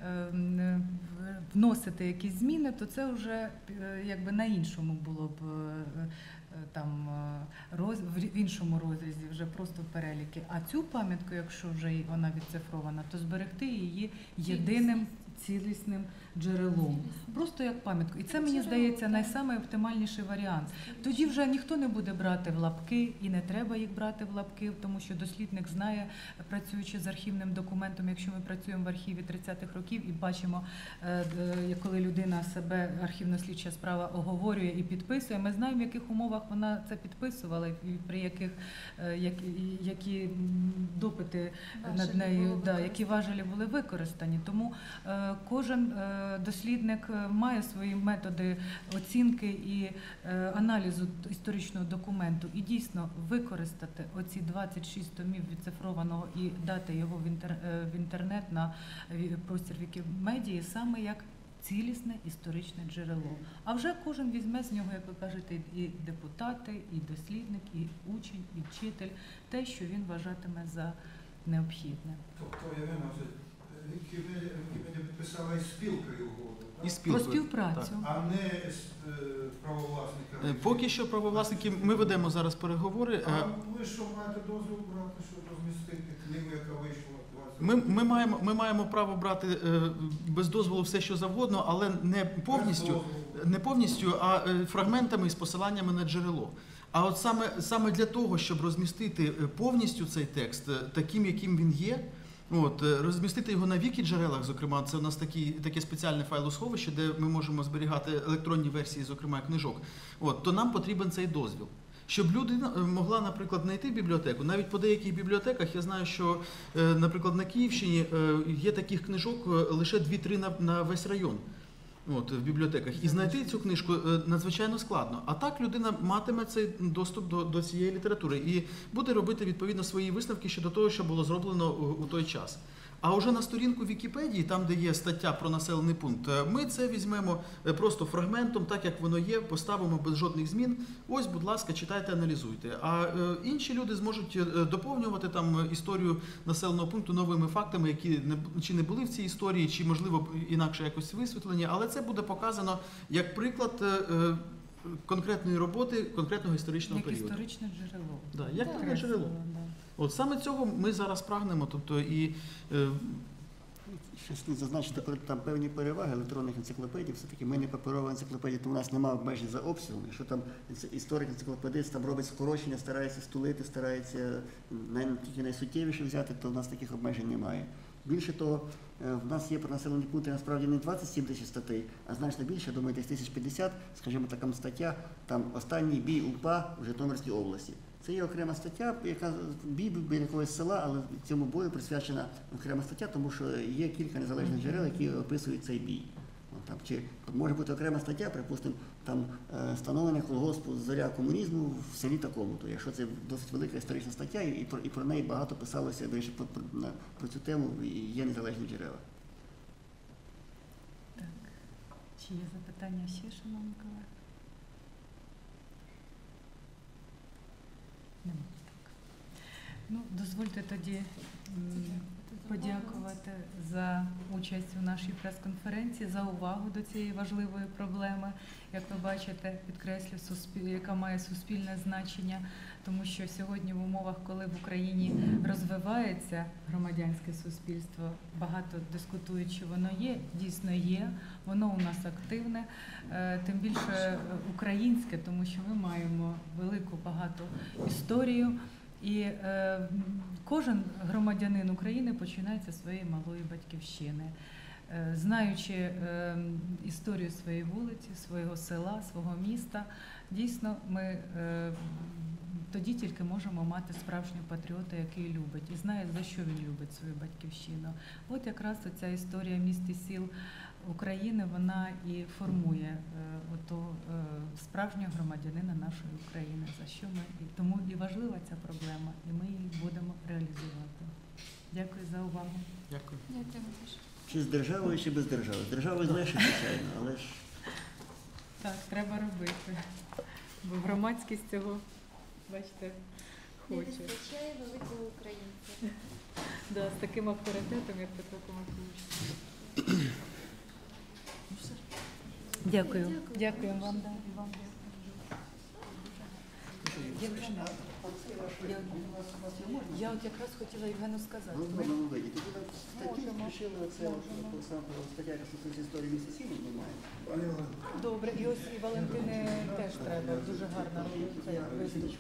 е, вносити якісь зміни, то це вже е, якби на іншому було б е, е, там е, роз, в іншому розрізі, вже просто переліки. А цю пам'ятку, якщо вже й вона відцифрована, то зберегти її єдиним цілісним джерелом. Просто як пам'ятку. І це, мені Джерело, здається, так. найсамий варіант. Тоді вже ніхто не буде брати в лапки, і не треба їх брати в лапки, тому що дослідник знає, працюючи з архівним документом, якщо ми працюємо в архіві тридцятих років і бачимо, е, е, коли людина себе, архівно-слідча справа, оговорює і підписує, ми знаємо, в яких умовах вона це підписувала, і при яких е, які, які м, допити над Важелі нею, були да, які важелі були використані. Тому е, кожен е, дослідник е, має свої методи оцінки і е, аналізу історичного документу, і дійсно використати оці двадцять шість томів відцифрованого і дати його в, інтер, е, в інтернет на ві- простір Вікімедії саме як цілісне історичне джерело. А вже кожен візьме з нього, як ви кажете, і депутати, і дослідник, і учень, і вчитель, те, що він вважатиме за необхідне. Тобто, я виносить, Вікіпедія підписала із спілкою угоду, І так? спілкою. Про співпрацю. А не з е, правовласниками. Е, Поки що правовласники, ми ведемо зараз переговори. Е, А ви що маєте дозвіл брати, щоб розмістити книгу, яка вийшла двадцять Ми, ми, маємо, ми маємо право брати е, без дозволу все, що завгодно, але не повністю, не повністю, а е, фрагментами з посиланнями на джерело. А от саме, саме для того, щоб розмістити е, повністю цей текст е, таким, яким він є, от, е, розмістити його на вікі-джерелах, зокрема, це у нас такі, таке спеціальне файлосховище, де ми можемо зберігати електронні версії, зокрема, книжок, от, то нам потрібен цей дозвіл. Щоб людина могла, наприклад, знайти бібліотеку. Навіть по деяких бібліотеках я знаю, що, е, наприклад, на Київщині е, є таких книжок е, лише дві-три на, на весь район. От, в бібліотеках. І знайти цю книжку е, надзвичайно складно. А так людина матиме цей доступ до, до цієї літератури і буде робити, відповідно, свої висновки щодо того, що було зроблено у, у той час. А вже на сторінку Вікіпедії, там, де є стаття про населений пункт, е, ми це візьмемо е, просто фрагментом, так як воно є, поставимо без жодних змін. Ось, будь ласка, читайте, аналізуйте. А е, інші люди зможуть е, доповнювати там історію населеного пункту новими фактами, які не, чи не були в цій історії, чи, можливо, інакше якось висвітлені. Але це буде показано як приклад е, е, конкретної роботи, конкретного історичного Як періоду. історичне джерело. Да, як Так. таке джерело. Да. От саме цього ми зараз прагнемо. Тобто, і е, Ще слід зазначити про там певні переваги електронних енциклопедій. Все-таки ми не паперова енциклопедія, то у нас немає обмежень за обсягом. Якщо там енці- історик енциклопедист там робить скорочення, старається стулити, старається най, тільки найсуттєвіше взяти, то в нас таких обмежень немає. Більше того, е, в нас є про населені пункти насправді не двадцять сім тисяч статей, а значно більше, я думаю, десь тисяч п'ятдесят, скажімо, така стаття, там останній бій УПА в Житомирській області. Це є окрема стаття, яка бій біля якогось села, але цьому бою присвячена окрема стаття, тому що є кілька незалежних джерел, які описують цей бій. От там, чи може бути окрема стаття, припустимо, там е, становлення колгоспу зоря комунізму в селі такому-то. Якщо це досить велика історична стаття, і, і, про, і про неї багато писалося, до речі, про, про, на, про цю тему, і є незалежні джерела. Так. Чи є запитання ще, шановні колеги? Нема. Так. Ну, дозвольте тоді м, подякувати за участь у нашій прес-конференції, за увагу до цієї важливої проблеми. Як ви бачите, підкреслю, суспіль- яка має суспільне значення, тому що сьогодні в умовах, коли в Україні розвивається громадянське суспільство, багато дискутують, чи воно є, дійсно є, воно у нас активне, е, тим більше е, українське, тому що ми маємо велику багату історію. І е, кожен громадянин України починається зі своєї малої батьківщини. Е, знаючи е, історію своєї вулиці, свого села, свого міста, дійсно ми е, тоді тільки можемо мати справжнього патріота, який любить і знає, за що він любить свою батьківщину. От якраз ця історія міст і сіл України, вона і формує е, ото, е, справжнього громадянина нашої України, за що ми і тому і важлива ця проблема, і ми її будемо реалізувати. Дякую за увагу. дякую. Дякуємо дуже. Чи з державою, чи без держави. З державою легше, звичайно, але ж Так, треба робити. Бо громадськість цього, бачите, Не хоче. вистачає великого українця. Да, з таким авторитетом, як Петро Комакович. Дякую. Дякую вам. Да, і вам дякую. Євгена, я, я от якраз хотіла Євгену сказати. Ну, Ми- ну, ну, тоді ви в статтю Можемо. включили оце, от, Можемо. Олександр, стаття, яка стосується історії місяців, сім'ї, ми маємо. Пані Олено, Добре, і ось і Валентини теж треба. Дуже гарна це виступ.